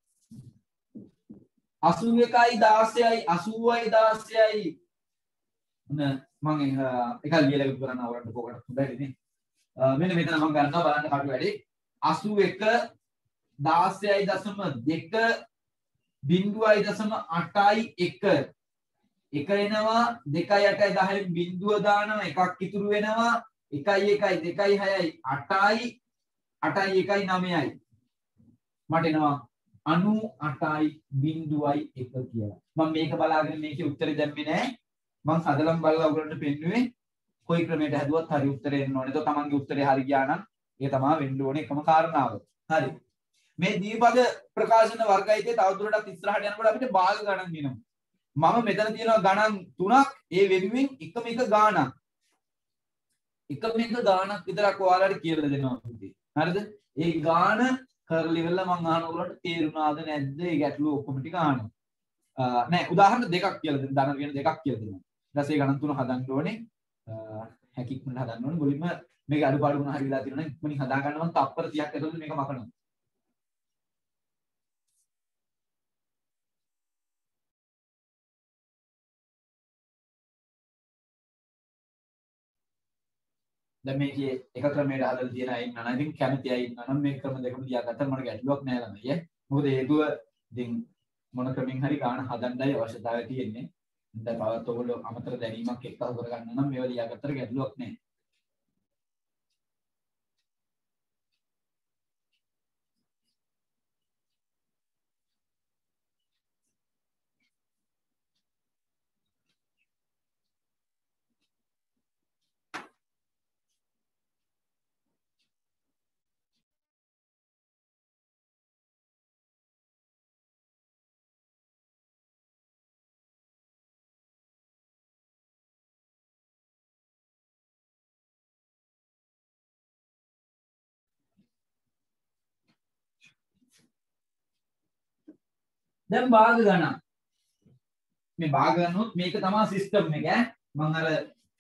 අසූ එකයි දාසයයි අසූවයි දාසයයි මම එක ලියලා ඉවර කරන්න අවරන්න පොකට හොඳයි නේ. මෙන්න මෙතන මම ගන්නවා බලන්න කටු වැඩි. අසූ එක දාසයයි දශම දෙක බිංදුවයි දශම අටයි එක. එක එනවා දෙකයි අටයි දහයෙන් බිංදුව දානවා එකක් ඉතුරු වෙනවා. එකයි එකයි දෙකයි හයයි අටයි අටයි එකයි නවයයි. මට එනවා අනූ අටයි බිංදුවයි එක කියලා. මම මේක බලාගෙන මේකේ උත්තරේ දැම්මේ නෑ. මම හදලම් බලලා ඔයගොල්ලන්ට පෙන්නුවේ කොයි ක්‍රමයට හැදුවත් හරි උත්තරේ එන්න ඕනේ. ඒක තමන්ගේ උත්තරේ හරි ගියා නම් ඒ තමයි වෙන්න ඕනේ එකම කාරණාව. හරි. මේ දීපද ප්‍රකාශන වර්ගයිතේ තවදුරටත් ඉස්සරහට යනකොට අපිට භාග ගණන් වෙනවා. මම මෙතන තියෙනවා ගණන් තුනක් ඒ වෙනුවෙන් එකම එක ගාණක්. එකම එක ගාණක් විතරක් ඔයාලට කියලා දෙනවා පුතේ. හරිද? ඒ ගාණ කරලා ඉවරලා මම අහන ඔයගොල්ලන්ට තේරුණාද නැද්ද? ඒ ගැටලුව ඔක්කොම ටික අහනවා. නෑ උදාහරණ දෙකක් කියලා දෙන්න. ධන ඍණ දෙකක් කියලා දෙනවා. ඊට පස්සේ ගණන් තුන හදන්න ඕනේ. හැකියක්ම හදන්න ඕනේ. මුලින්ම මේක අඩුපාඩු මොනවා හරි වෙලා තියෙනවා නම් ඉක්මනින් හදා ගන්නවා නම් තප්පර තිහක් ඇතුළත මේක මකනවා. දැන් මේකේ එක ක්‍රමයකට හදලා තියෙන අය ඉන්නවා නම් ඉතින් කැමති අය ඉන්නවා නම් මේ ක්‍රම දෙකම තියාගත්තම මට ගැටලුවක් නෑ ළමයි ඈ. මොකද හේතුව ඉතින් මොන ක්‍රමෙන් හරි ගාන හදන්නයි අවශ්‍යතාවය තියෙන්නේ. දැන් තවත් ඔයගොල්ලෝ අමතර දැනීමක් එක්ක කරගන්න නම් මේවා ලියාගත්තට ගැටලුවක් නෑ. දැන් භාග ගණන් මේ භාග ගන්නොත් මේක තමයි සිස්ටම් එක ඈ මම අර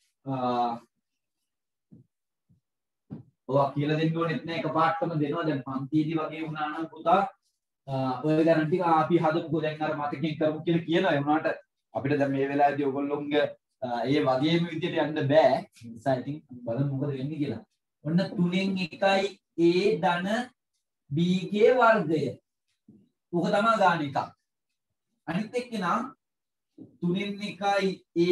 ඔයා කියලා දෙන්න ඕනෙත් නෑ එකපාරටම දෙනවා දැන් පන්තියේදී වගේ වුණා නම් පුතා ඔය ගණන් ටික අපි හදමුකෝ දැන් අර මතකයෙන් කරමු කියලා කියනවා ඒ වුණාට අපිට දැන් මේ වෙලාවේදී ඔයගොල්ලෝගේ ඒ වගේම විදියට යන්න බෑ නිසා ඉතින් බලමු මොකද වෙන්නේ කියලා ඔන්න තුනෙන් එකයි a ධන b ගේ වර්ගය උක තමයි ගාන එකක් අනිත් එක්ක නම් තුනෙන් එකයි a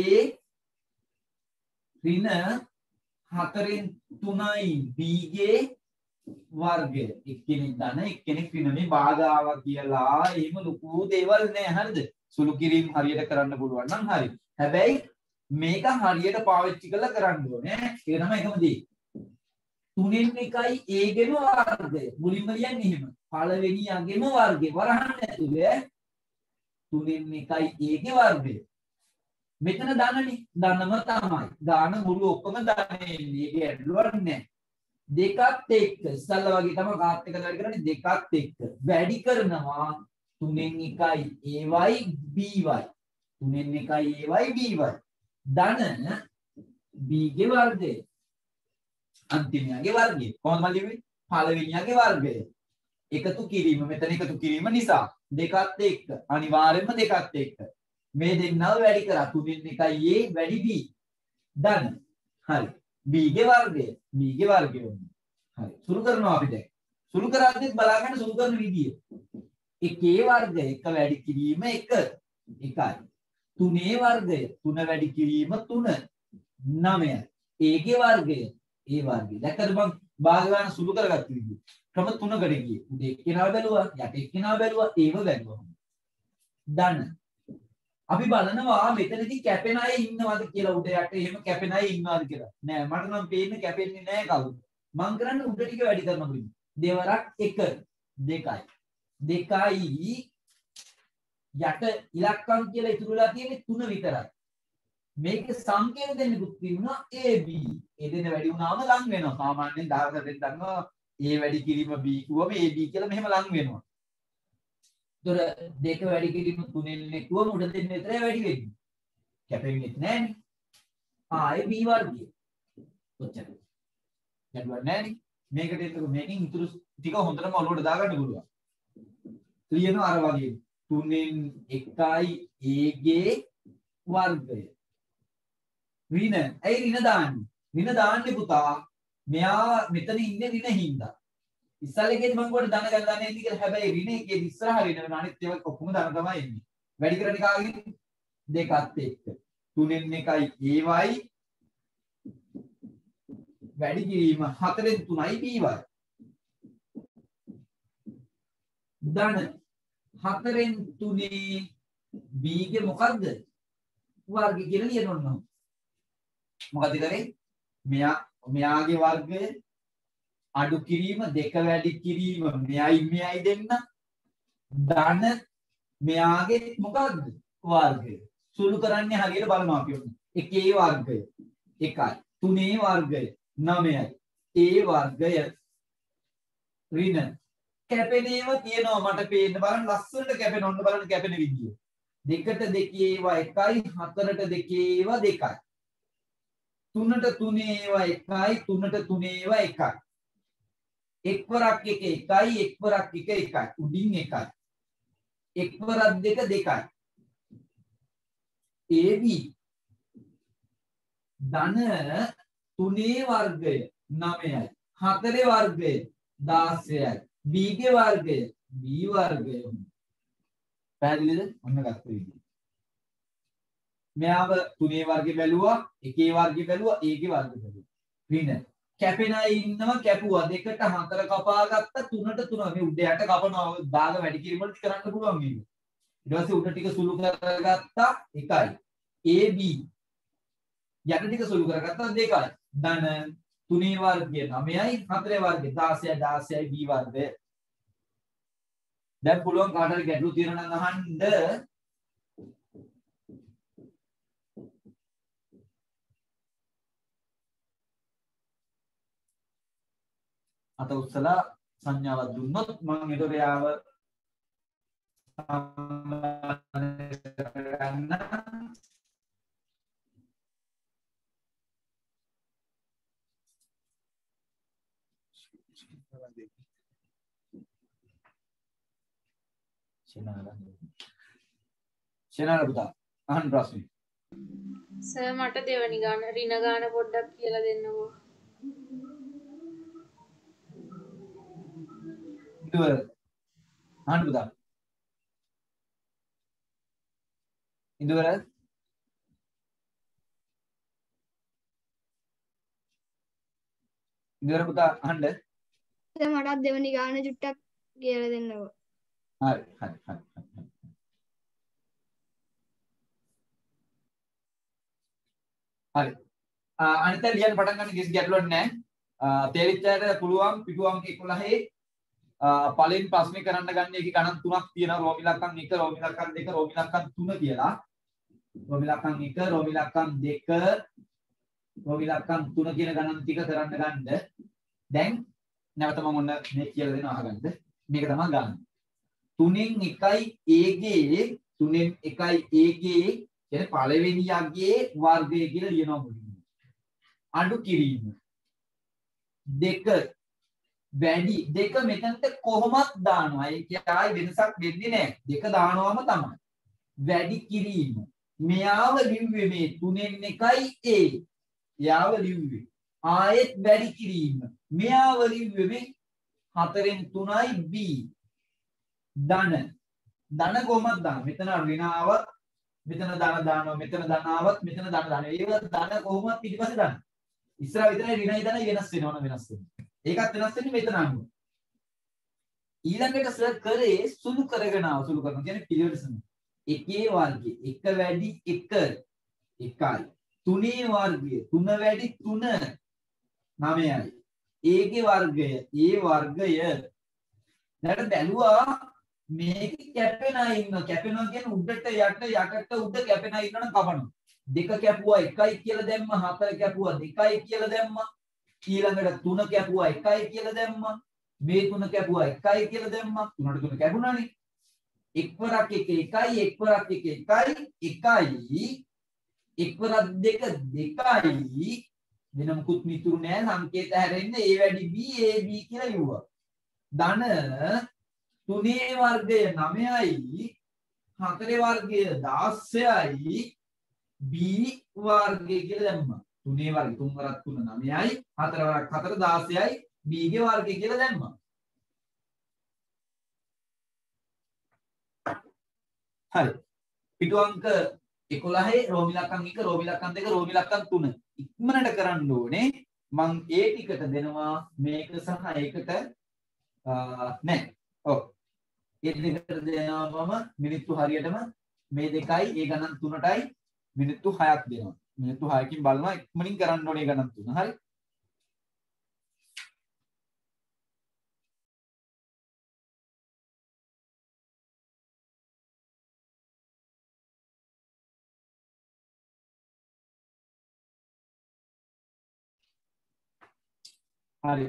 ඍණ හතරෙන් තුනයි b ගේ වර්ගය එක්කෙනෙක් ධන එක්කෙනෙක් ඍණ මේ භාගාව කියලා එහෙම ලොකු දේවල් නෑ හරිද සුළු කිරීම හරියට කරන්න පුළුවන් නම් හරි හැබැයි මේක හරියට පාවිච්චි කරලා කරන්න ඕනේ ඒක තමයි එකම දේ තුනෙන් එකයි a ගෙම වර්ගය මුලින්ම ලියන්නේ එහෙම පළවෙනියගෙම වර්ගය වරහන් ඇතුලේ තුනෙන් එකයි a ගේ වර්ගය මෙතන ධනනේ ධනම තමයි ගාන මුළු ඔක්කොම ධනෙන්නේ ඒක ඇඩලුවක් නැහැ දෙකත් එක්ක ඉස්සල්ලා වගේ තමයි කාත් එක වැඩි කරන්නේ දෙකත් එක්ක වැඩි කරනවා තුනෙන් එකයි ay by තුනෙන් එකයි ay by ධන b ගේ වර්ගය අන්තිමයාගේ වර්ගය කොහොමද මම ලියුවේ පළවෙනියාගේ වර්ගය එකතු කිරීම මෙතන එකතු කිරීම නිසා දෙකත් එක්ක අනිවාර්යයෙන්ම දෙකත් එක්ක මේ දෙන්නව වැඩි කරා තුනෙන් එකයි a වැඩි b ධන හරි b ගේ වර්ගය b ගේ වර්ගය වුණා හරි සුළු කරනවා අපි දැන් සුළු කරද්දිත් බලා ගන්න සුළු කරන විදිය එකේ වර්ගය එක වැඩි කිරීම එක එකයි තුනේ වර්ගය තුන වැඩි කිරීම තුන නවයයි a ගේ වර්ගය a වර්ගය දැක්කද මම භාග ගන්න සුළු කරගත්ත විදිය ක්‍රම තුනකට ගියේ උඩ එක්කෙනා බැලුවා යට එක්කෙනා බැලුවා ඒව බැලුවා ධන අපි බලනවා මෙතනදී කැපෙන අය ඉන්නවද කියලා උඩ යට එහෙම කැපෙන අය ඉන්නවද කියලා නෑ මට නම් පේන්නේ කැපෙන්නේ නෑ කවුද මං කරන්නේ උඩ ටික වැඩි කරන බුලින් දෙවරක් එක දෙකයි දෙකයි යට ඉලක්කම් කියලා ඉතුරු වෙලා තියෙන්නේ තුන විතරයි මේක සංකේත දෙන්නෙකුත් තියෙනවා ab ඒ දෙන්න වැඩි වුණාම ලං වෙනවා සාමාන්‍යයෙන් දහසෙන් දන්නවා a වැඩි කිරීම b කිව්වම ab කියලා මෙහෙම ලං වෙනවා දොර දෙක වැඩි කිරීම තුනෙන් නෙකුවම උඩ දෙන්න විතරයි වැඩි වෙන්නේ. කැපෙන්නේ නැහැනේ. ආයේ b වර්ගය. ඔච්චර. ගැටුවක් නැහැනේ. මේකට එතකොට මේකෙන් ඉතුරු ටික හොඳටම ඔලුවට දාගන්න පුළුවන්. ලියනවා අර වගේ තුනෙන් එකයි a ගේ වර්ගය. ඍණ. ඇයි ඍණ දාන්නේ? ඍණ දාන්නේ පුතා. මෙයා මෙතන ඉන්නේ ඍණ හින්දා. ඉස්සල්ලේකේදී මම කොට ධන ගන්න දන්නේ නැහැ කියලා හැබැයි ඍණ එකේදී ඉස්සරහ ඍණ වෙන අනිත් ඒවා ඔක්කොම ධන තමයි එන්නේ. වැඩි කරන්නේ කාගෙන්? දෙකත් එක්ක. තුනෙන් එකයි ay වැඩි කිරීම හතරෙන් තුනයි by. ධන හතරෙන් තුනේ b ගේ මොකද්ද? වර්ගය කියලා ලියනවා. මොකද කරේ? මෙයා මෙයාගේ වර්ගය අඩු කිරීම දෙක වැඩි කිරීම මෙයයි මෙයයි දෙන්න ධන මෙයාගේ මොකද්ද වර්ගය සුළු කරන්නේ හරියට බලනවා අපි ඔන්න එකේ වර්ගය එකයි තුනේ වර්ගය නවයයි a වර්ගය ඍණ කැපෙනේම තියෙනවා මට පේන්න බලන්න ලස්සනට කැපෙන ඔන්න බලන්න කැපෙන විදිය දෙකට දෙකේ ඒවා එකයි හතරට දෙකේ ඒවා දෙකයි තුනට තුනේ ඒවා එකයි තුනට තුනේ ඒවා එකයි එක්වරක් එක එකයි එක්වරක් එක එකයි උඩින් එකයි එක්වරක් දෙක දෙකයි A B ධන තුනේ වර්ගය නවයයි හතරේ වර්ගය දාසයයි B ගේ වර්ගය B වර්ගය පැහැදිලිද ඔන්න ගත්ත විදිහ මෙයාව තුනේ වර්ගය බැලුවා එකේ වර්ගය බැලුවා A ගේ වර්ගය බැලුවා වින කැපෙන අය ඉන්නවා කැපුවා දෙකට හතර කපා ගත්තා තුනට තුන මේ උඩ යට කපනවා භාග වැඩි කිරීම වලට කරන්න පුළුවන් මේක ඊට පස්සේ උඩ ටික සුළු කරගත්තා එකයි A B යට ටික සුළු කරගත්තා දෙකයි ධන තුනේ වර්ගය නවයයි හතරේ වර්ගය දාසයයි දාසයයි B වර්ගය දැන් පුළුවන් කාට හරි ගැටලු තියෙනවා නම් අහන්න අත උස්සලා සංඥාවක් දුන්නොත් මම ඊට යාව ගන්න ශනාර පුතා අහන්න ප්‍රශ්නේ සර් මට දෙවනි ගාන ඍණ ගාන පොඩ්ඩක් කියලා දෙන්නකෝ ඉවර අහන්න පුතා ඉවර ඉවර පුතා අහන්න සර් මටත් දෙවනි ගාන චුට්ටක් කියලා දෙන්නකෝ හරි හරි හරි හරි අනිත් ලියන්න පටන් ගන්න කිසි ගැටලුවක් නැහැ තේරිච්චාට පුළුවන් පිටු අංක එකොළහේ පළවෙනි ප්‍රශ්නේ කරන්න ගන්න එකේ ගණන් තුනක් තියෙනවා රෝමි ලක්කම් එක රෝමි ලක්කම් දෙක රෝමි ලක්කම් තුන කියලා රෝමි ලක්කම් එක රෝමි ලක්කම් දෙක රෝමි ලක්කම් තුන කියන ගණන් ටික කරන්න ගන්න දැන් නැවත මම ඔන්න මේ කියලා දෙනවා අහගන්න මේක තමයි ගන්න තුනෙන් එකයි A ගේ තුනෙන් එකයි A ගේ කියන්නේ පළවෙනියගේ වර්ගය කියලා ලියනවා මුලින්ම අඩු කිරීම දෙක වැඩි දෙක මෙතනට කොහොමත් දානවා ඒ කියන්නේ ආයි වෙනසක් වෙන්නේ නැහැ දෙක දානවාම තමයි වැඩි කිරීම මෙයාව ලිව්වේ මේ තුනෙන් එකයි A යාව ලිව්වේ ආයෙත් වැඩි කිරීම මෙයාව ලිව්වේ මේ හතරෙන් තුනයි B ධන ධන කොහොමද දාන මෙතන ඍණාවත් මෙතන ධන දානවා මෙතන ධනාවත් මෙතන ධන දානවා ඒක ධන කොහොමද ඊටපස්සේ දාන ඉස්සර විතරයි ඍණයි ධනයි වෙනස් වෙනවන වෙනස් වෙනවා ඒකත් වෙනස් වෙන්නේ මෙතන අනුව ඊළඟට සර් කරේ සුළු කරගෙන ආව සුළු කරනවා කියන්නේ පිළිවෙලසම එකේ වර්ගය එක වැඩි එක එකයි තුනේ වර්ගය තුන වැඩි තුන නවයයි A ගේ වර්ගය A වර්ගය දැන් බැලුවා මේක කැපෙන අය ඉන්න කැපෙනවා කියන්නේ උඩට යට යටට උඩ කැපෙන අය ඉන්නනම් කපනවා දෙක කැපුවා එකයි කියලා දැම්ම හතර කැපුවා දෙකයි කියලා දැම්ම ඊළඟට තුන කැපුවා එකයි කියලා දැම්ම මේ තුන කැපුවා එකයි කියලා දැම්ම තුනට තුන කැපුණානේ එක්වරක් එක එකයි එක්වරක් එක එකයි එකයි එක්වරක් දෙක දෙකයි වෙන මුකුත් මිතුරු නෑ සංකේත හැරෙන්න A වැඩි B A B කියලා ලිව්වා ධන තුනේ වර්ගය නවයයි හතරේ වර්ගය දාසයයි B වර්ගය කියලා දැම්මා තුනේ වර්ගය තුන් වරක් තුන නවයයි හතර වරක් හතර දාසයයි B ගේ වර්ගය කියලා දැම්මා හරි පිටු අංක එකොළහේ රෝමි ලක්කම් එක රෝමි ලක්කම් දෙක රෝමි ලක්කම් තුන ඉක්මනට කරන්න ඕනේ මං ඒ ටිකට දෙනවා මේක සහ ඒකට නෑ ඔව් ඒ දෙකට දෙනවා මම මිනිත්තු හරියටම මේ දෙකයි ඒ ගණන් තුනටයි මිනිත්තු හයක් දෙනවා මිනිත්තු හයකින් බලනවා ඉක්මනින් කරන්න ඕනේ ගණන් තුන හරි හරි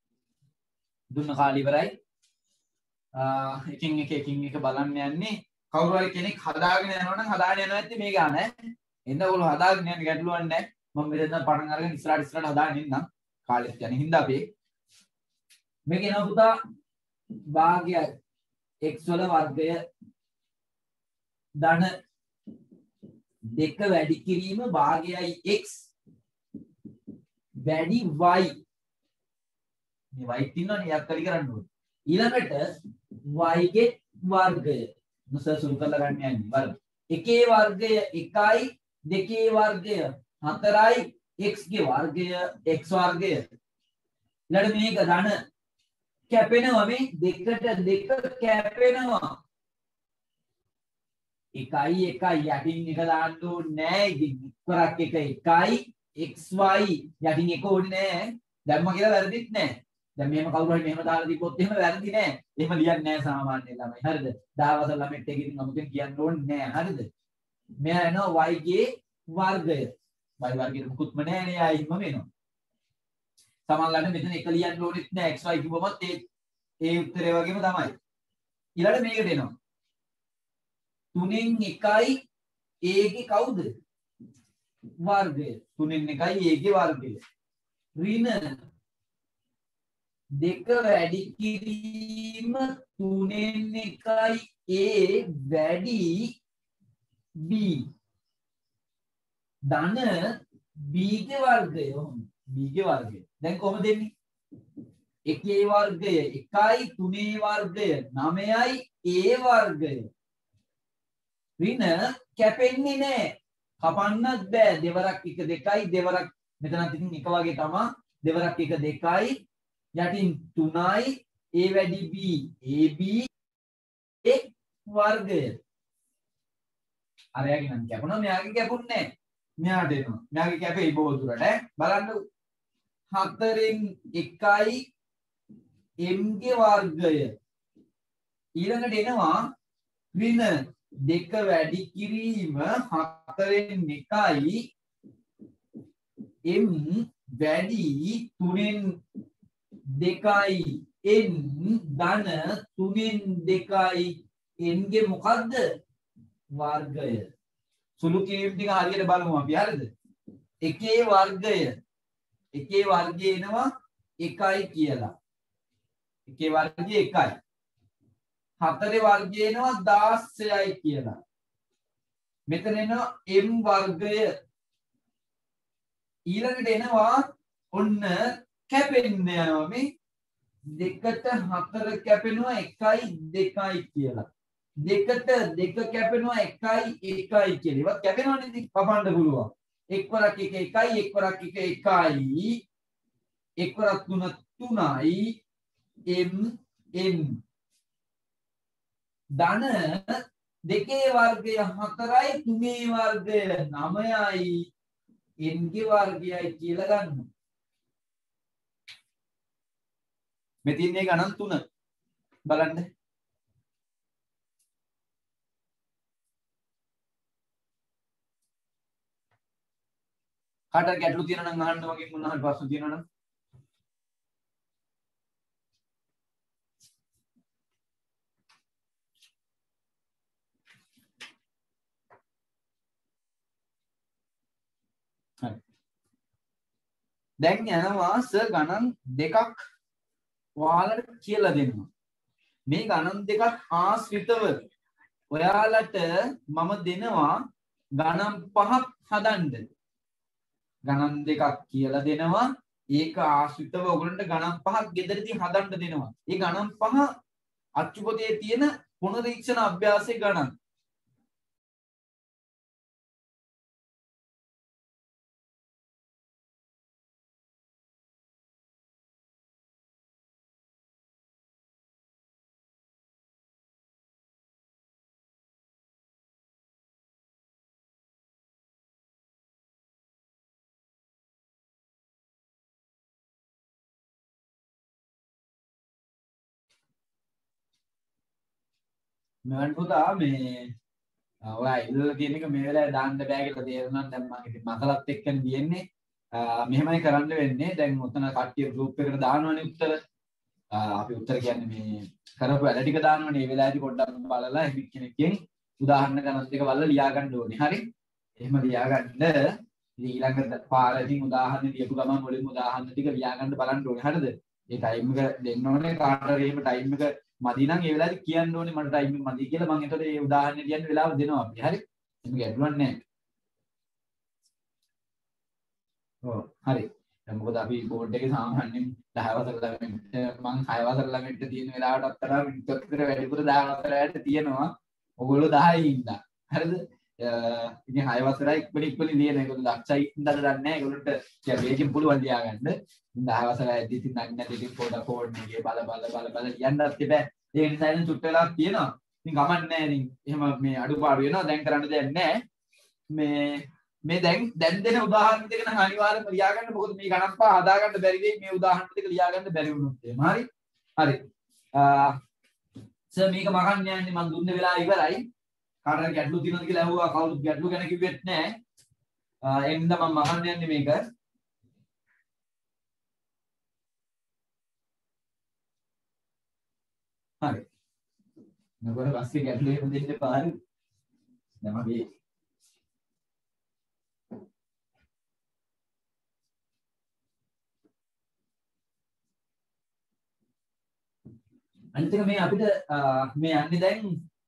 දුන්න කාලේ ඉවරයි එකින් එක එකින් එක බලන්න යන්නේ කවුරු හරි කෙනෙක් හදාගෙන යනවා නම් හදාගෙන යනවා ඇත්තේ මේ ගාන ඈ. එන්න ඔයගොල්ලෝ හදාගෙන යන්න ගැටලුවක් නැහැ. මම මෙතන පටන් අරගෙන ඉස්සරහට ඉස්සරහට හදාගෙන ඉන්නම්. කාලෙත් යන හින්දා අපි මේක එනවා පුතා භාගයයි x වල වර්ගය ධන දෙක වැඩි කිරීම භාගයයි x වැඩි y මේ y තින්නවනේ යක් කලි කරන්න ඕනේ ඊළඟට y ගේ වර්ගය මොකද සුළු කරලා ගන්න යන්නේ වර්ග එකේ වර්ගය එකයි දෙකේ වර්ගය හතරයි x ගේ වර්ගය x වර්ගය ඊළඟට මේක ධන කැපෙනවා මේ දෙකට දෙක කැපෙනවා එකයි එකයි යටින් එක දාන්න ඕනේ නෑ ඉක්වරක් එක එකයි xy යටින් එක ඕනේ නෑ දැම්ම කියලා වැරදිත් නෑ දැන් මෙහෙම කවුරු හරි මෙහෙම දාලා දීපොත් එහෙම වැරදි නෑ එහෙම ලියන්නේ නෑ සාමාන්‍ය ළමයි හරිද දහවස ළමෙක්ට එක ඉතින් අමුතෙන් කියන්න ඕනේ නෑ හරිද මෙයා එනවා y ගේ වර්ගය y වර්ගයට මුකුත්ම නෑනේ ආයිම වෙනවා සමහරවිට මෙතන එක ලියන්න ඕනෙත් නෑ xy කිව්වමත් ඒ ඒ උත්තරේ වගේම තමයි ඊළඟට මේකට එනවා තුනෙන් එකයි a ගේ කවුද වර්ගය තුනෙන් එකයි a ගේ වර්ගය ඍණ දෙක වැඩි කිරීම තුනෙන් එකයි a වැඩි b ධන b ගේ වර්ගය b ගේ වර්ගය දැන් කොහොමද දෙන්නේ එකේ වර්ගය එකයි තුනේ වර්ගය නවයයි a වර්ගය ඍණ කැපෙන්නේ නැහැ කපන්නත් බෑ දෙවරක් එක දෙකයි දෙවරක් මෙතනත් ඉතින් එක වගේ තමයි දෙවරක් එක දෙකයි යටින් තුනයි a වැඩි b ab a වර්ගය අරයාගේ නම් කැපුණා මෙයාගේ කැපුන්නේ නැහැ මෙයාට එනවා මෙයාගේ කැපෙයි බොහෝ දුරට ඈ බලන්න හතරෙන් එකයි m ගේ වර්ගය ඊළඟට එනවා ඍණ දෙක වැඩි කිරීම හතරෙන් එකයි m වැඩි තුනෙන් දෙකයි n ධන තුනෙන් දෙකයි n ගේ මොකද්ද වර්ගය සුළු කිරීම ටික හරියට බලමු අපි හරිද එකේ වර්ගය එකේ වර්ගය එනවා එකයි කියලා එකේ වර්ගය එකයි හතරේ වර්ගය එනවා දාසයයි කියලා මෙතන එනවා m වර්ගය ඊළඟට එනවා ඔන්න කැපෙන්න යනවා මේ දෙකට හතර කැපෙනවා එකයි දෙකයි කියලා දෙකට දෙක කැපෙනවා එකයි එකයි කියලා ඒවත් කැපෙනවනේ ඉතින් කපන්න පුළුවන් එක්වරක් එක එකයි එක්වරක් එක එකයි එක්වරක් තුන තුනයි m n ධන දෙකේ වර්ගය හතරයි තුනේ වර්ගය නවයයි n ගේ වර්ගයයි කියලා ගන්න. මේ තින්නේ ගණන් තුන බලන්න. කාටද ගැටලු තියෙනවා නම් අහන්න වගේ මොනවා හරි ප්‍රශ්න තියෙනවා නම් හරි දැන් යනවා සර් ගණන් දෙකක් ඔයාලට කියලා දෙනවා මේ ගණන් දෙකක් ආශ්‍රිතව ඔයාලට මම දෙනවා ගණන් පහක් හදන්න ගණන් දෙකක් කියලා දෙනවා ඒක ආශ්‍රිතව ඔයගොල්ලන්ට ගණන් පහක් ගෙදරදී හදන්න දෙනවා ඒ ගණන් පහ අච්චු පොතේ තියෙන පුනරීක්ෂණ අභ්‍යාසයේ ගණන් මම පුතා මේ ඔයා ඉල්ලලා තියෙන එක මේ වෙලාවේ දාන්න බෑ කියලා තේරුණා දැන් මම ඉතින් මතලත් එක්කනේ දියන්නේ මෙහෙමයි කරන්න වෙන්නේ දැන් උතන කට්ටිය ගෲප් එකට දානවනේ උත්තර අපි උත්තර කියන්නේ මේ කරපු වැඩ ටික දානවනේ මේ වෙලාවේදී පොඩ්ඩක් බලලා එක්ක කෙනෙක්ගෙන් උදාහරණ ගණන් දෙක බලලා ලියා ගන්න ඕනේ. හරි? එහෙම ලියා ගන්න. ඉතින් ඊළඟ පාරදී උදාහරණ ලියපු ගමන් මුලින්ම උදාහරණ ටික ලියා ගන්න බලන්න ඕනේ. හරිද? ඒ ටයිම් එක දෙන්න ඕනේ. කාටද එහෙම ටයිම් එක මදි නම් ඒ වෙලාවේ කියන්න ඕනේ මට ටයිම් එක මදි කියලා. මම එතකොට ඒ උදාහරණ ලියන්න වෙලාව දෙනවා අපි. හරි? එහෙම ගැටලුවක් නැහැ. ඔව් හරි. දැන් මොකද අපි බෝඩ් එකේ සාමාන්‍යයෙන් දහ වසර ළමයින්ට මම හය වසර ළමයින්ට තියෙන වෙලාවටත් වඩා මිනිත්තුකට වැඩිපුර දහ වසරට තියෙනවා. ඔයගොල්ලෝ දහයි ඉඳලා. හරිද? ඉතින් හය වසරයි ඉක්මනින් ඉක්මනින් ලියන. ඒගොල්ලෝ දක්ෂයි ඉඳලා දන්නේ නැහැ. ඒගොල්ලන්ට කිය වේගෙන් පුළුවන් ලියාගන්න. දහ වසරයි ඉතින් නැගින්න දෙකේ පොඩ කෝඩ් එකේ බල බල බල බල ලියන්නත් බෑ. ඒ නිසා ඉතින් චුට්ට වෙලාවක් තියෙනවා. ඉතින් ගමන් නැහැ. ඉතින් එහෙම මේ අඩුපාඩු වෙනවා. දැන් කරන්න දෙයක් නැහැ. මේ මේ දැන් දැන් දෙන උදාහරණ දෙක නම් අනිවාර්යයෙන්ම ලියා ගන්න. මොකද මේ ගණන් පහ හදා ගන්න බැරි වෙයි මේ උදාහරණ දෙක ලියා ගන්න බැරි වුණොත් එහෙම. හරි? හරි. ආ සර් මේක මගන්න යන්නේ මම දුන්න වෙලාව ඉවරයි. කාටද ගැටලු තියෙනවද කියලා අහුවා. කවුරුත් ගැටලු ගැන කිව්වෙත් නැහැ. ආ ඒ නිසා මම මගන්න යන්නේ මේක. හරි. නගර වාස්කේ ගැටලු එහෙම දෙන්න එපා. හරි? දැන් අපි අනිත් එක මේ අපිට මේ යන්නේ දැන්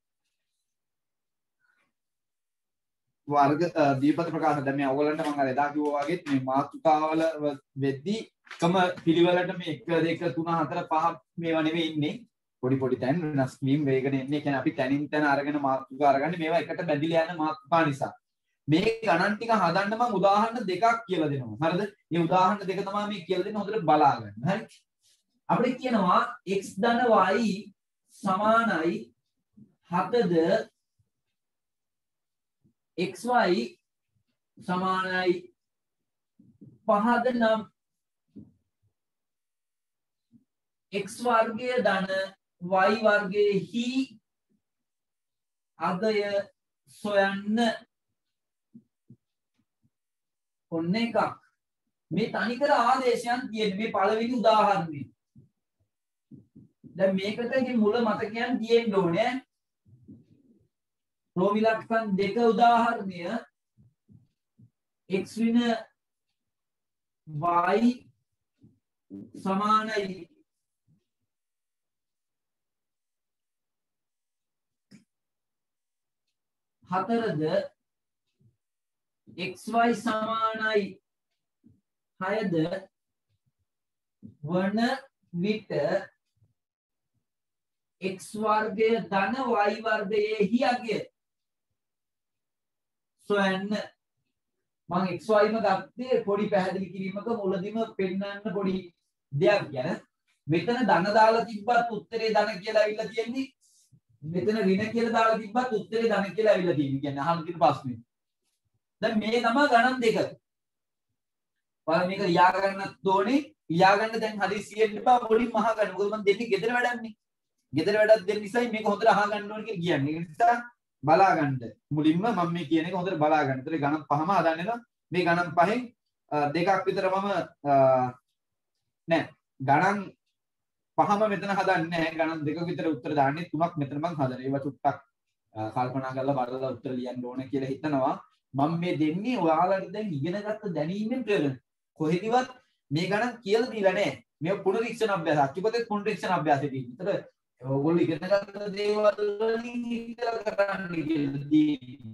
වර්ග දීපත ප්‍රකාශ. දැන් මේ ඔයගලන්ට මම අර එදා කිව්වා වගේ මේ මාතෘකාවල වෙද්දී එකම පිළිවෙලට මේ එක දෙක තුන හතර පහ මේවා නෙවෙයි ඉන්නේ. පොඩි පොඩි තැන් වෙනස් වීම වේගන එන්නේ. කියන්නේ අපි තැනින් තැන අරගෙන මාතෘකා අරගන්නේ මේවා එකට බැඳිලා යන මාතෘකා නිසා. මේ ගණන් ටික හදන්න මම උදාහරණ දෙකක් කියලා දෙනවා. හරිද? මේ උදාහරණ දෙක තමයි මේ කියලා දෙන්නේ. හොඳට බලා ගන්න. හරි? අපිට කියනවා x ධන y සමානයි හතද xy සමානයි පහද නම් x වර්ගය ධන y වර්ගයෙහි අගය සොයන්න. ඔන්න එකක්. මේ තනිකර ආදේශයන් තියෙන්නේ මේ පළවෙනි උදාහරණේ. දැන් මේකට ඉතින් මුල මතකයන් තියෙන්න ඕනේ. රෝමිලක්ෂණ දෙක උදාහරණය x වින y සමානයි හතරද xy සමානයි හයද වන විට x වර්ගය ධන y වර්ගයෙහි අගය සොයන්න. මම xy ම ගත්තේ පොඩි පැහැදිලි කිරීමක මුලදිම පෙන්නන්න පොඩි දෙයක් ගැන. මෙතන ධන දාලා තිබ්බත් උත්තරේ ධන කියලා අවිල්ලා තියෙන්නේ. මෙතන ඍණ කියලා දාලා තිබ්බත් උත්තරේ ධන කියලා අවිල්ලා තියෙන්නේ. කියන්නේ අහන්න තියෙන ප්‍රශ්නේ. දැන් මේ තමයි ගණන් දෙක. ඔයාලා මේක ලියා ගන්නත් ඕනේ. ලියා ගන්න දැන් හදිසියෙන් එපා මුලින්ම අහ ගන්න. මොකද මම දෙන්නේ ගෙදර වැඩන්නේ. ගෙදර වැඩක් දෙන්න නිසායි මේක හොඳට අහ ගන්න ඕනේ කියලා කියන්නේ. ඒ නිසා බලා ගන්න. මුලින්ම මම මේ කියන එක හොඳට බලා ගන්න. ඒතර ගණන් පහම හදන්න එනවා. මේ ගණන් පහෙන් දෙකක් විතර මම නෑ ගණන් පහම මෙතන හදන්නේ නැහැ. ගණන් දෙකක විතර උත්තර දාන්නේ තුනක් මෙතන මම හදලා. ඒවා චුට්ටක් කල්පනා කරලා බලලා උත්තර ලියන්න ඕනේ කියලා හිතනවා. මම මේ දෙන්නේ ඔයාලට දැන් ඉගෙනගත්ත දැනීමෙන් ප්‍රයෝජන. කොහෙදිවත් මේ ගණන් කියලා දීලා නැහැ. මේ පුනරීක්ෂණ අභ්‍යාස. අක්කපතේ පුනරීක්ෂණ අභ්‍යාසෙ තියෙන්නේ. ඒතර ඔයගොල්ලෝ ඉගෙනගත්ත දේවල් වලින් ඉතල කරන්න කියලා දී.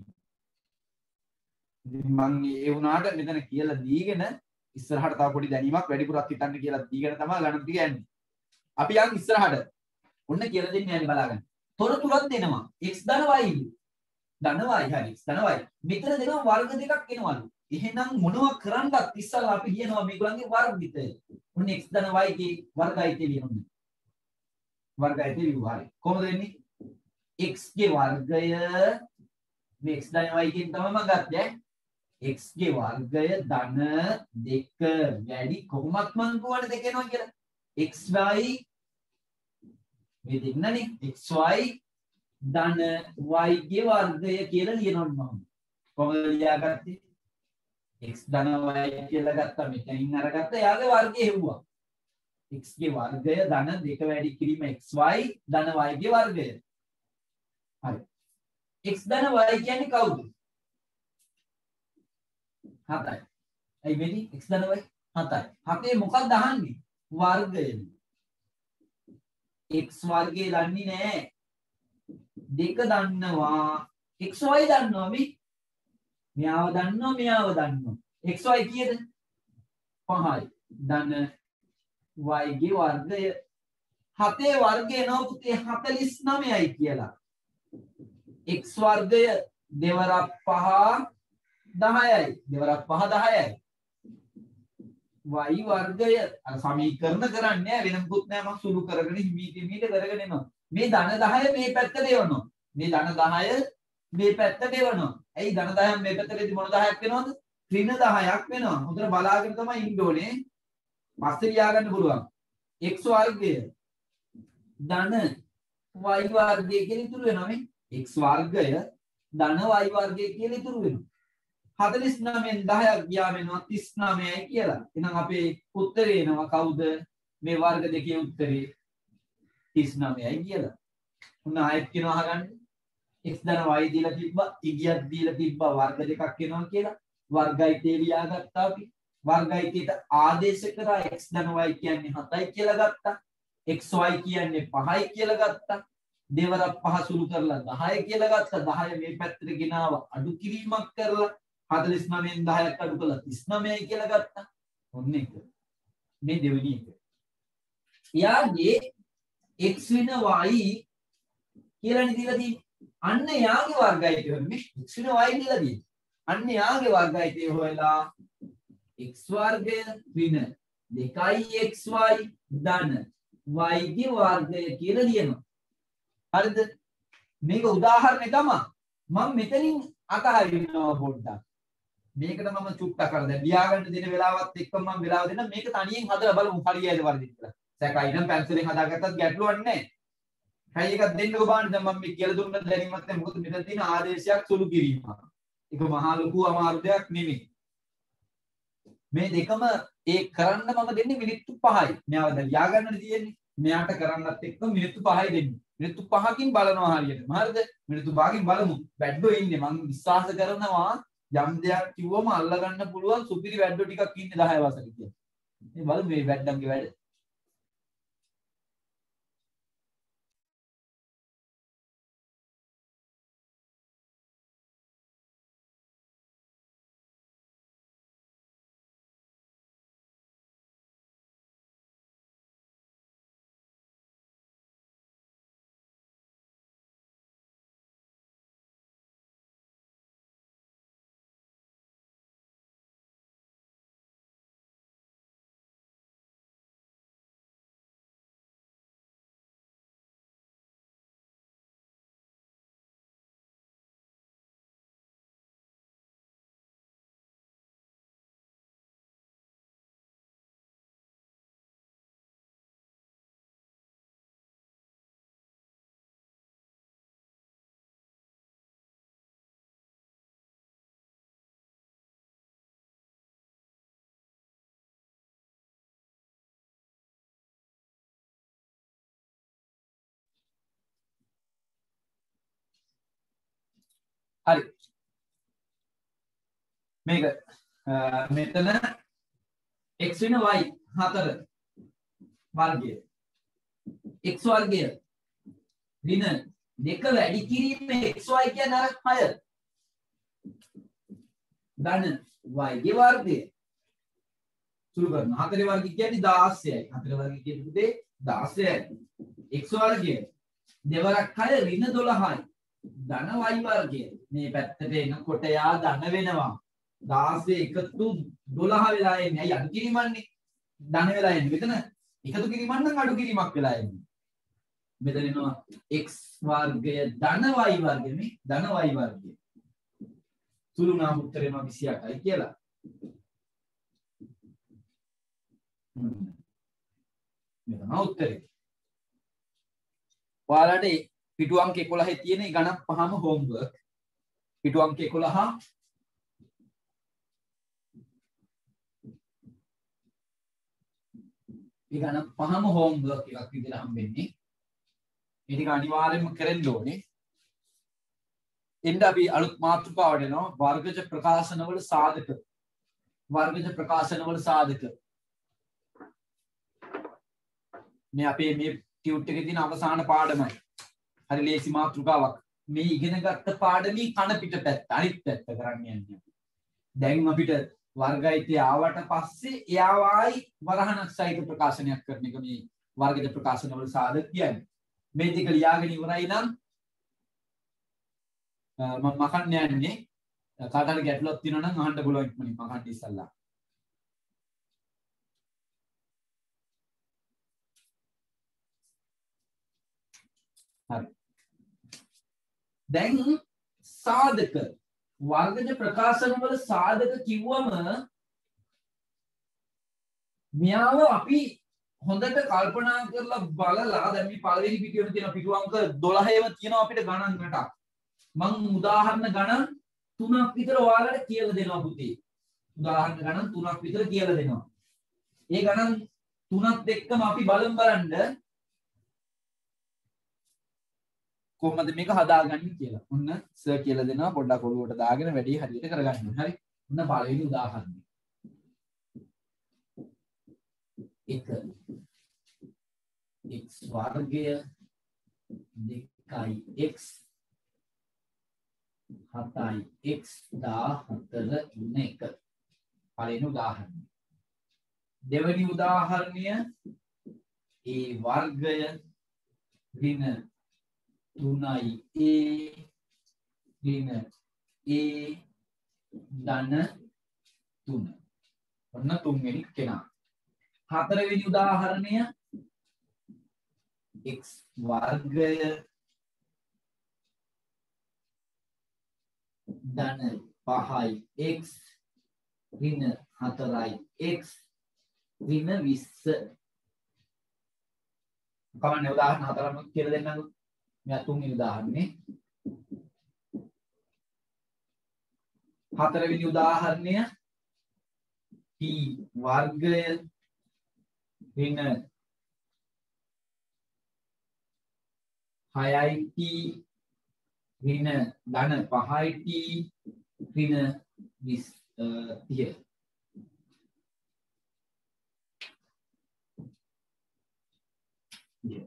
මම ඒ වුණාට මෙතන කියලා දීගෙන ඉස්සරහට තව පොඩි දැනීමක් වැඩිපුරක් හිතන්න කියලා දීගෙන තමයි ගණන් ටික යන්නේ. අපි යන් ඉස්සරහට. ඔන්න කියලා දෙන්නේ යන්නේ බලාගන්න. තොරතුරක් දෙනවා. x ධන y ධන y හරි x ධන y. මෙතන දෙනවා වර්ග දෙකක් එනවලු. එහෙනම් මොනවා කරන්නත් ඉස්සලා අපි කියනවා මේගොල්ලන්ගේ වර්ගිත. ඔන්න x ධන y ගේ වර්ගයි කියලා කියනවා. වර්ගයි කියලා හරි. කොහොමද වෙන්නේ? x ගේ වර්ගය මේ x ධන y කින් තමයි මම ගත්තේ. x ගේ වර්ගය ධන දෙක වැඩි කොහොමත් මම කියවනේ දෙක එනවා කියලා. xy මේ දෙන්නනේ xy ධන y ගේ වර්ගය කියලා ලියනවා මම. කොහොමද ලියාගත්තේ? x ධන y කියලා ගත්තා මෙතනින් අරගත්තා එයාගේ වර්ගය හෙව්වා. x ගේ වර්ගය ධන දෙක වැඩි කිරීම xy ධන y ගේ වර්ගය. හරි. x ධන y කියන්නේ කවුද? හතයි. ඇයි මෙනි x ධන y හතයි. හතේ මොකක්ද අහන්නේ? වර්ගය. x වර්ගය දන්නේ නැහැ. දෙක දන්නවා. xy දන්නවා මේ. මෙයාව දන්නවා මෙයාව දන්නවා. xy කීයද? පහයි. ධන y ගේ වර්ගය. හතේ වර්ගය නෝ පුතේ හතළිස් නවයයි කියලා. x වර්ගය දෙවරක් පහ දහයයි. දෙවරක් පහ දහයයි. y වර්ගය අර සමීකරණ කරන්නේ වෙන මොකුත් නෑ මම සුළු කරගෙන හිමීට හිමීට කරගෙන යනවා. මේ ධන දහය මේ පැත්තට එවනවා. මේ ධන දහය මේ පැත්තට එවනවා. ඇයි ධන දහය මේ පැත්තටදී මොන දහයක් වෙනවද? ඍණ දහයක් වෙනවා. හොඳට බලාගෙන තමයි ඉන්න ඕනේ. පස්සේ ලියා ගන්න පුළුවන්. x වර්ගය ධන y වර්ගය කියලා ඉතුරු වෙනවා මේ. x වර්ගය ධන y වර්ගය කියලා ඉතුරු වෙනවා. හතළිස් නවයෙන් දහයක් ගියාම එනවා තිස් නවයයි කියලා. එහෙනම් අපේ උත්තරේ එනවා කවුද? මේ වර්ග දෙකේ උත්තරේ තිස් නවයයි කියලා. උන්න ආයෙත් කියනවා අහගන්න. x ධන y දීලා තිබ්බා, ඉගියක් දීලා තිබ්බා වර්ග දෙකක් එනවා කියලා. වර්ගයිතේ ලියාගත්තා අපි. වර්ගයිතේට ආදේශ කරා x ධන y කියන්නේ හතයි කියලා ගත්තා. xy කියන්නේ පහයි කියලා ගත්තා. දෙවරක් පහ සුළු කරලා දහය කියලා ගත්තා. දහය මේ පැත්තට ගෙනාව අඩු කිරීමක් කරලා හතළිස් නවයෙන් දහයක් අඩු කළා තිස් නවයයි කියලා ගත්තා. ඔන්න එක. මේ දෙවෙනි එක. යාගේ x වෙන y කියලා දීලා තියෙන්නේ. අන්න යාගේ වර්ගයිතය වෙන්නේ x වෙන y කියලා තියෙන්නේ. අන්න යාගේ වර්ගයිතය හොයලා x වර්ගය ඍණ දෙකයි xy ධන y ගේ වර්ගය කියලා ලියනවා. හරිද? මේක උදාහරණේ තමයි. මම මෙතනින් අතහරිනවා පොඩ්ඩක්. මේකට මම චුට්ටක් කරලා දැන් ලියා ගන්න දෙන වෙලාවත් එක්ක මම වෙලාව දෙන්න මේක තනියෙන් හදලා බලමු හරියයිද වරදිද කියලා. සැකයි නම් පැන්සලෙන් හදාගත්තත් ගැටලුවක් නැහැ. හැයි එකක් දෙන්නකෝ බලන්න දැන් මම මේ කියලා දුන්න දැනීමත් නැහැ. මොකද මෙතන තියෙන ආදේශයක් සුළු කිරීම. ඒක මහා ලොකු අමාරු දෙයක් නෙමෙයි. මේ දෙකම ඒ කරන්න මම දෙන්නේ මිනිත්තු පහයි. මෙයාව දැන් ලියා ගන්නනේ තියෙන්නේ. මෙයාට කරන්නත් එක්ක මිනිත්තු පහයි දෙන්නේ. මිනිත්තු පහකින් බලනවා හරියට. හරිද? මිනිත්තු පහකින් බලමු. වැඩෝ ඉන්නේ මම විශ්වාස කරනවා යම් දෙයක් කිව්වම අල්ල ගන්න පුළුවන් සුපිරි වැඩෝ ටිකක් ඉන්නේ දහය වසරේ කියලා. මේ බලමු මේ වැඩන්ගේ වැඩ. හරි. මේක මෙතන x වෙන y හතර වර්ගය x වර්ගය ඍණ දෙක වැඩි කිරීම xy කියන්නේ අර හය ධන y ගේ වර්ගය සුළු කරනවා. හතරේ වර්ගය කියන්නේ දාසයයි. හතරේ වර්ගය කියන්නේ පුතේ දාසයයි. x වර්ගය දෙවරක් හය ඍණ දොළහයි. ධන y වර්ගය මේ පැත්තට එනකොට යා ධන වෙනවා. දාසය එකතු දොළහ වෙලා එන්නේ. අයි අඩු කිරීමන්නේ. ධන වෙලා එන්නේ. මෙතන එකතු කිරීමක් නම් අඩු කිරීමක් වෙලා එන්නේ. මෙතන එනවා x වර්ගය ධන y වර්ගය මේ ධන y වර්ගය. සුළු නම් උත්තරේ එනවා විසි අටයි කියලා. මෙතන උත්තරේ. ඔයාලට පිටු අංක එකොළහේ තියෙන ගණන් පහම හෝම්වර්ක්. පිටු අංක එකොළහ ඒ ගණන් පහම හෝම්වර්ක් එකක් විදිහට හම්බෙන්නේ. මේ ටික අනිවාර්යයෙන්ම කරන්න ඕනේ. එන්න අපි අලුත් මාතෘකාවට එනවා වර්ගජ ප්‍රකාශනවල සාධක වර්ගජ ප්‍රකාශනවල සාධක මේ අපේ මේ ටියුට් එකේ තියෙන අවසාන පාඩමයි හරි ලේසි මාතෘකාවක් මේ ඉගෙන ගත්ත පාඩමේ කන පිට පැත්ත අනිත් පැත්ත කරන්න යන්නේ දැන් අපිට වර්ගයිතේ ආවට පස්සේ එයාවයි වරහණක් සහිත ප්‍රකාශනයක් කරන එක මේ වර්ගජ ප්‍රකාශනවල සාධක කියන්නේ මේ ටික ලියාගෙන ඉවරයි නම් මම මකන්න යන්නේ කාට හරි ගැටලුවක් තියෙනවා නම් අහන්න පුළුවන් ඉක්මනින් මකන්න ඉස්සල්ලා හරි දැන් සාධක වර්ගජ ප්‍රකාශන වල සාධක කිව්වම මෙයාව අපි හොඳට කල්පනා කරලා බලලා දැන් මේ පළවෙනි පිටුවේ තියෙන පිටු අංක දොළහේම තියෙනවා අපිට ගණන් රටක් මම උදාහරණ ගණන් තුනක් විතර ඔයාලට කියලා දෙනවා පුතේ. උදාහරණ ගණන් තුනක් විතර කියලා දෙනවා. ඒ ගණන් තුනත් එක්කම අපි බලමු බලන්න කොහොමද මේක හදාගන්නේ කියලා. ඔන්න සර් කියලා දෙනවා පොඩ්ඩක් ඔළුවට දාගෙන වැඩි හරියට කරගන්න. හරි. ඔන්න පළවෙනි උදාහරණය. එක x වර්ගය දෙකයි x හතයි x දාහතර ඉන්න එක. පළවෙනි උදාහරණය. දෙවෙනි උදාහරණය a වර්ගය ඍණ තුනයි a ඍණ a ධන තුන. ඔන්න තුන්වෙනි කෙනා. හතරවෙනි උදාහරණය x වර්ගය ධන පහයි x ඍණ හතරයි x ඍණ විස්ස. කවන්නේ උදාහරණ හතරම කියලා දෙන්නකෝ. මෙයා තුන්වෙනි උදාහරණේ. හතරවෙනි උදාහරණය t වර්ගය ඍණ හයයි t ඍණ ධන පහයි t ඍණ විස්ස තිය. හරි.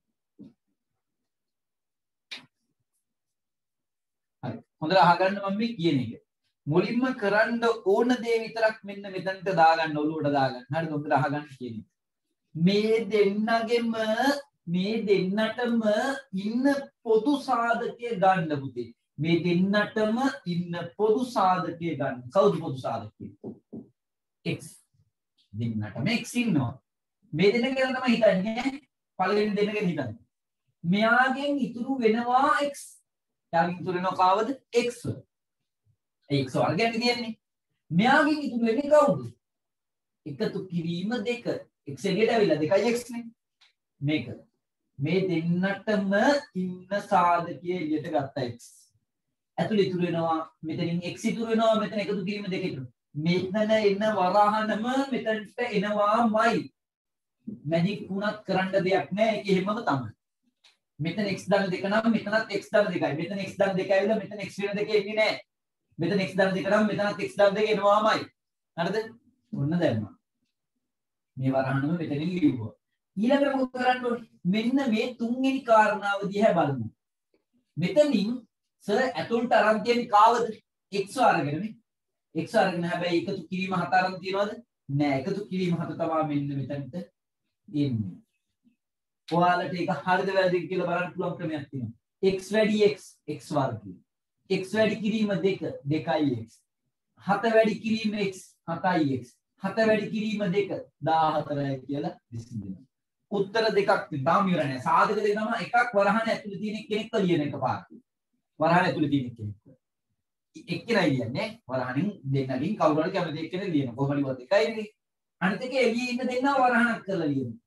හොඳට අහගන්න මම මේ කියන එක. මුලින්ම කරන්න ඕන දේ විතරක් මෙන්න මෙතනට දාගන්න ඔලුවට දාගන්න. හරිද? හොඳට අහගන්න කියන එක. මේ දෙන්නගෙම මේ දෙන්නටම ඉන්න පොදු සාධකය ගන්න පුතේ. මේ දෙන්නටම ඉන්න පොදු සාධකය ගන්න. කවුද පොදු සාධකය? x. දෙන්නටම x ඉන්නවා. මේ දෙන්න ගැන තමයි හිතන්නේ. පළවෙනි දෙන්න ගැන හිතන්නේ. මෙයාගෙන් ඉතුරු වෙනවා x. එයාගෙන් ඉතුරු වෙනවා කවද? x. ඒ x වර්ගයෙන් කියන්නේ. මෙයාගෙන් ඉතුරු වෙන්නේ කවුද? එකතු කිරීම දෙක. x එළියට ඇවිල්ලා දෙකයි x නේ. මේක. මේ දෙන්නටම ඉන්න සාධකය එළියට ගත්ත x. ඇතුළේ ඉතුරු වෙනවා මෙතනින් x ඉතුරු වෙනවා මෙතන එකතු කිරීම දෙක ඉතුරු. මෙතන එන වරහනම මෙතනට එනවාමයි. මැජික් වුණත් කරන්න දෙයක් නැහැ. ඒක එහෙමම තමයි. මෙතන x ධන දෙක නම් මෙතනත් x ධන දෙකයි. මෙතන x ධන දෙක ඇවිල්ලා මෙතන x ඍණ දෙක එන්නේ නැහැ. මෙතන x ධන දෙක නම් මෙතනත් x ධන දෙක එනවාමයි. හරිද? ඔන්න දැම්මා. මේ වරහනම මෙතනින් ලියුවා. ඊළඟට මොකද කරන්න ඕනේ? මෙන්න මේ තුන්වෙනි කාරණාව දිහා බලමු. මෙතනින් සර් ඇතුළට අරන් තියෙන්නේ කාවද? x අරගෙනනේ. x අරගෙන හැබැයි එකතු කිරීම හත අරන් තියනවද? නෑ. එකතු කිරීම හත තමයි මෙන්න මෙතනට එන්නේ. ඔයාලට ඒක හරිද වැරදිද කියලා බලන්න පුළුවන් ක්‍රමයක් තියෙනවා. x වැඩි x x වර්ගය. x වැඩි කිරීම දෙක දෙකයි x. හත වැඩි කිරීම x හතයි x. හත වැඩි කිරීම දෙක දාහතරයි කියලා විසඳනවා. උත්තර දෙකක් තාම ඉවර නැහැ. සාධක දෙක තමයි එකක් වරහන ඇතුළේ තියෙන කෙනෙක්ව ලියන එක පාඩක. වරහන ඇතුළේ තියෙන කෙනෙක්ව. එක්කෙනයි ලියන්නේ. වරහනින් දෙන්නකින් කවුරු හරි කැමති එක්කෙනෙක් ලියන. කොහොමද ඉවත් එකයිනේ. අනිත් එක එළියේ ඉන්න දෙන්නා වරහනක් කරලා ලියනවා.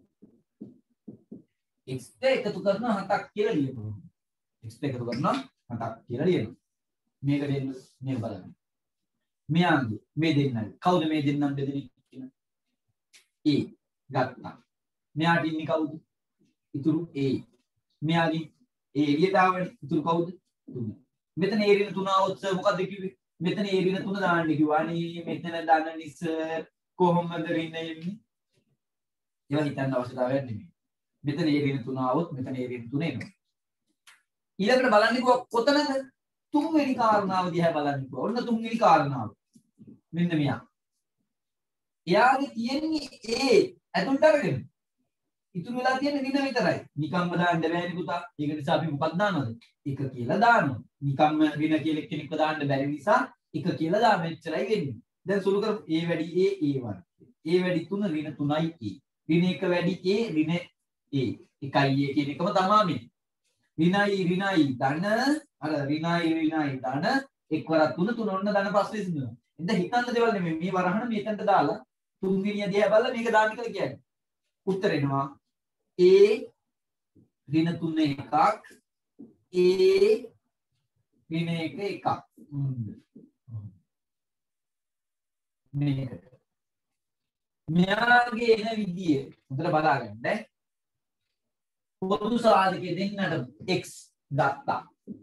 x එකතු කරනවා හතක් කියලා ලියනවා. x එකතු කරනවා හතක් කියලා ලියනවා. මේක දෙන්න මේක බලන්න. මෙයාගේ මේ දෙන්නයි. කවුද මේ දෙන්නම් දෙදෙනෙක් කියන? a ගත්තා. මෙයාට ඉන්නේ කවුද? ඉතුරු a. මෙයාගේ a එළියට ආවනේ. ඉතුරු කවුද? තුන. මෙතන ඒ ඍණ තුන આવොත් සර් මොකද්ද කිව්වේ? මෙතන ඒ ඍණ තුන දාන්න කිව්වා. අනේ මෙතන දාන්නනි සර් කොහොමද ඍණ එන්නේ? ඒවා හිතන්න අවශ්‍යතාවයක් නෙමෙයි. මෙතන ඒ ඍණ තුන આવොත් මෙතන ඒ ඍණ තුන එනවා. ඊළඟට බලන්නකෝ කොතනද? තුන්වෙනි කාරණාව දිහා බලන්නකෝ. ඔන්න තුන්වෙනි කාරණාව. මෙන්න මෙයා. එයාගේ තියෙන්නේ ඒ ඇතුළට අරගෙන. ඉතුරු වෙලා තියෙන්නේ ඍණ විතරයි. නිකම්ම දාන්න බැහැ පුතා. ඒක නිසා අපි මොකක්ද දානවද? එක කියලා දානවා. නිකම්ම ඍණ කියලා කෙනෙක්ව දාන්න බැරි නිසා එක කියලා දාන්න මෙච්චරයි වෙන්නේ. දැන් සුළු කර a වැඩි a a වර්ග. a වැඩි තුන ඍණ තුනයි a. ඍණ එක වැඩි a ඍණ a. එකයි a කියන එකම තමයි මේ. ඍණයි ඍණයි ධන අර ඍණයි ඍණයි ධන එක්වරක් තුන තුන ඔන්න ධන පස් විසිනවා. එතන හිතන්න දේවල් නෙමෙයි. මේ වරහන මේකට දාලා තුන්වෙනිය දිහා බලලා මේක දාන්න කියලා කියන්නේ. උත්තර එනවා a ඍණ තුන එකක් a ඍණ එක එකක්. මේකට මෙයාගේ එන විදිය හොඳට බලාගන්න ඈ. පොදු සාධකයේ දෙන්නට x ගත්තා.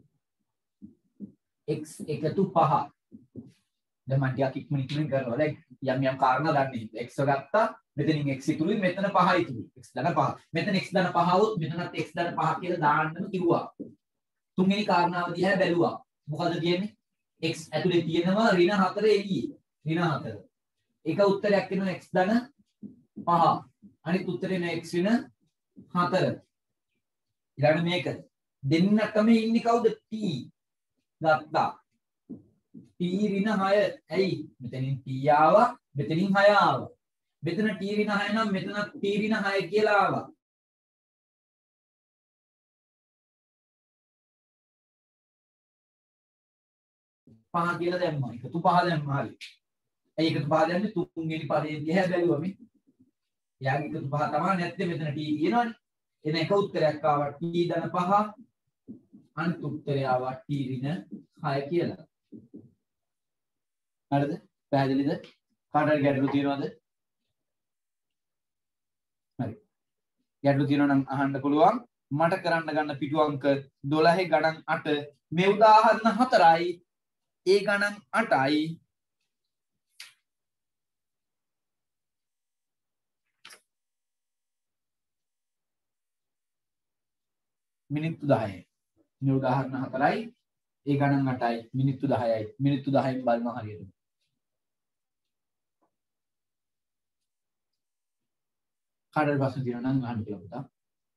x එකතු පහ. දැන් මම ටිකක් ඉක්මනින් ඉක්මනින් කරනවා. දැන් යම් යම් කාරණා දන්නේ. x ගත්තා. මෙතනින් x ඉතුරුයි මෙතන පහ ඉතුරුයි. x ධන පහ. මෙතන x ධන පහ වුත් මෙතනත් x ධන පහ කියලා දාන්නම කිව්වා. තුන්වෙනි කාරණාව දිහා බැලුවා. මොකද කියන්නේ? x ඇතුලේ තියෙනවා ඍණ හතර එළියේ. ඍණ හතර. එක උත්තරයක් එනවා x ධන පහ. අනිත් උත්තරේ නේ x ඍණ හතර. ඊළඟ මේක දෙන්නටම ඉන්නේ කවුද? t ගත්තා. t ඍණ හය. ඇයි? මෙතනින් t ආවා, මෙතනින් හය ආවා. මෙතන t ඍණ හය නම් මෙතන t ඍණ හය කියලා ආවා. පහ කියලා දැම්මා. එකතු පහ දැම්මා. හරි. ඇයි එකතු පහ දැම්මේ? තුන්වෙනි පදයේ දිහා බැලුවා මේ. එයාගේ එකතු පහ තමයි නැත්තේ මෙතන t තියෙනවනේ. එන එක උත්තරයක් ආවා t ධන පහ. අනිත් උත්තරය ආවා t ඍණ හය කියලා. හරිද? පැහැදිලිද? කාටද ගැටලු තියෙනවද? හරි. ගැටලු තියෙනවා නම් අහන්න පුළුවන්. මට කරන්න ගන්න පිටු අංක දොළහේ ගණන් අට මේ උදාහරණ හතරයි. ඒ ගණන් අටයි. මිනිත්තු දහයයි. මේ උදාහරණ හතරයි. ඒ ගණන් අටයි. මිනිත්තු දහයයි. මිනිත්තු දහයෙන් බලනවා හරියට. කාටද ප්‍රශ්න තියෙනවා නම් අහන්න කියලා පුතා.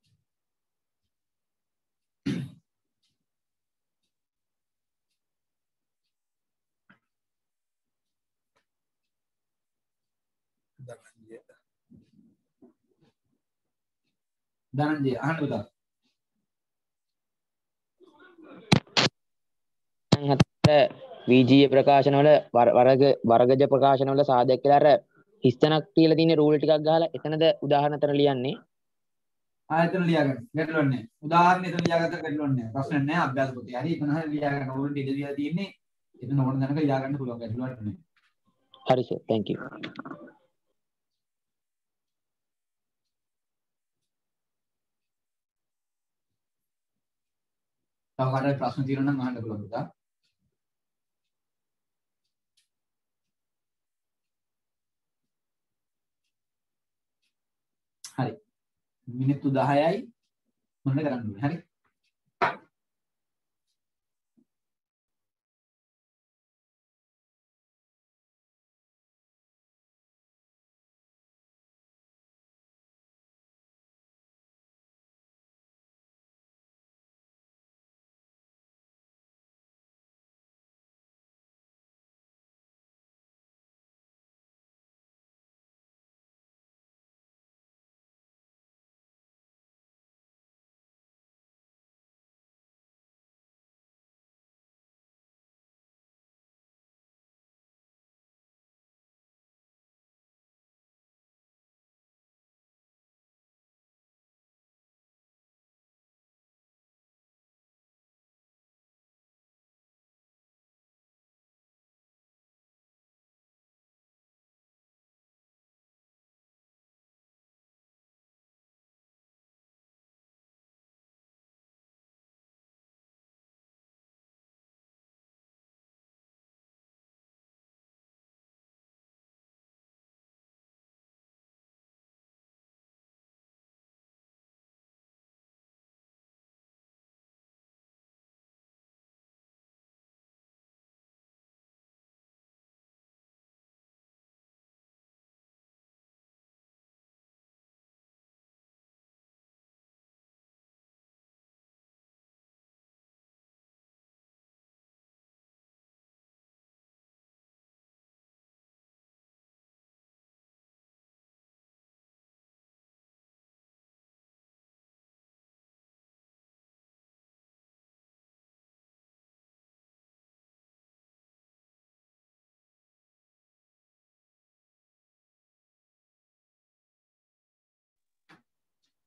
ධනංජය අහන්න පුතා. විජීය ප්‍රකාශන වල වර්ග වර්ගජ ප්‍රකාශන වල සාධක කියලා අර හිස්තනක් කියලා තියෙන රූල් ටිකක් ගහලා එතනද උදාහරණ තර ලියන්නේ. ආයතන ලියාගන්න. ගැටලුවක් නැහැ. උදාහරණ එතන ලියාගත්ත ගැටලුවක් නැහැ. ප්‍රශ්න නැහැ. අභ්‍යාස පොතේ. හරි එතන හරි ලියාගන්න. ඕන ඉඩ දීලා තියෙන්නේ. එතන ඕන දැනක ලියාගන්න පුළුවන් ගැටලුවක් නැහැ. හරි සර්. thank you. තව කාටද ප්‍රශ්න තියෙනවා නම් අහන්න පුළුවන් පුතා. හරි. මිනිත්තු දහයයි මොනද කරන්න ඕනේ. හරි.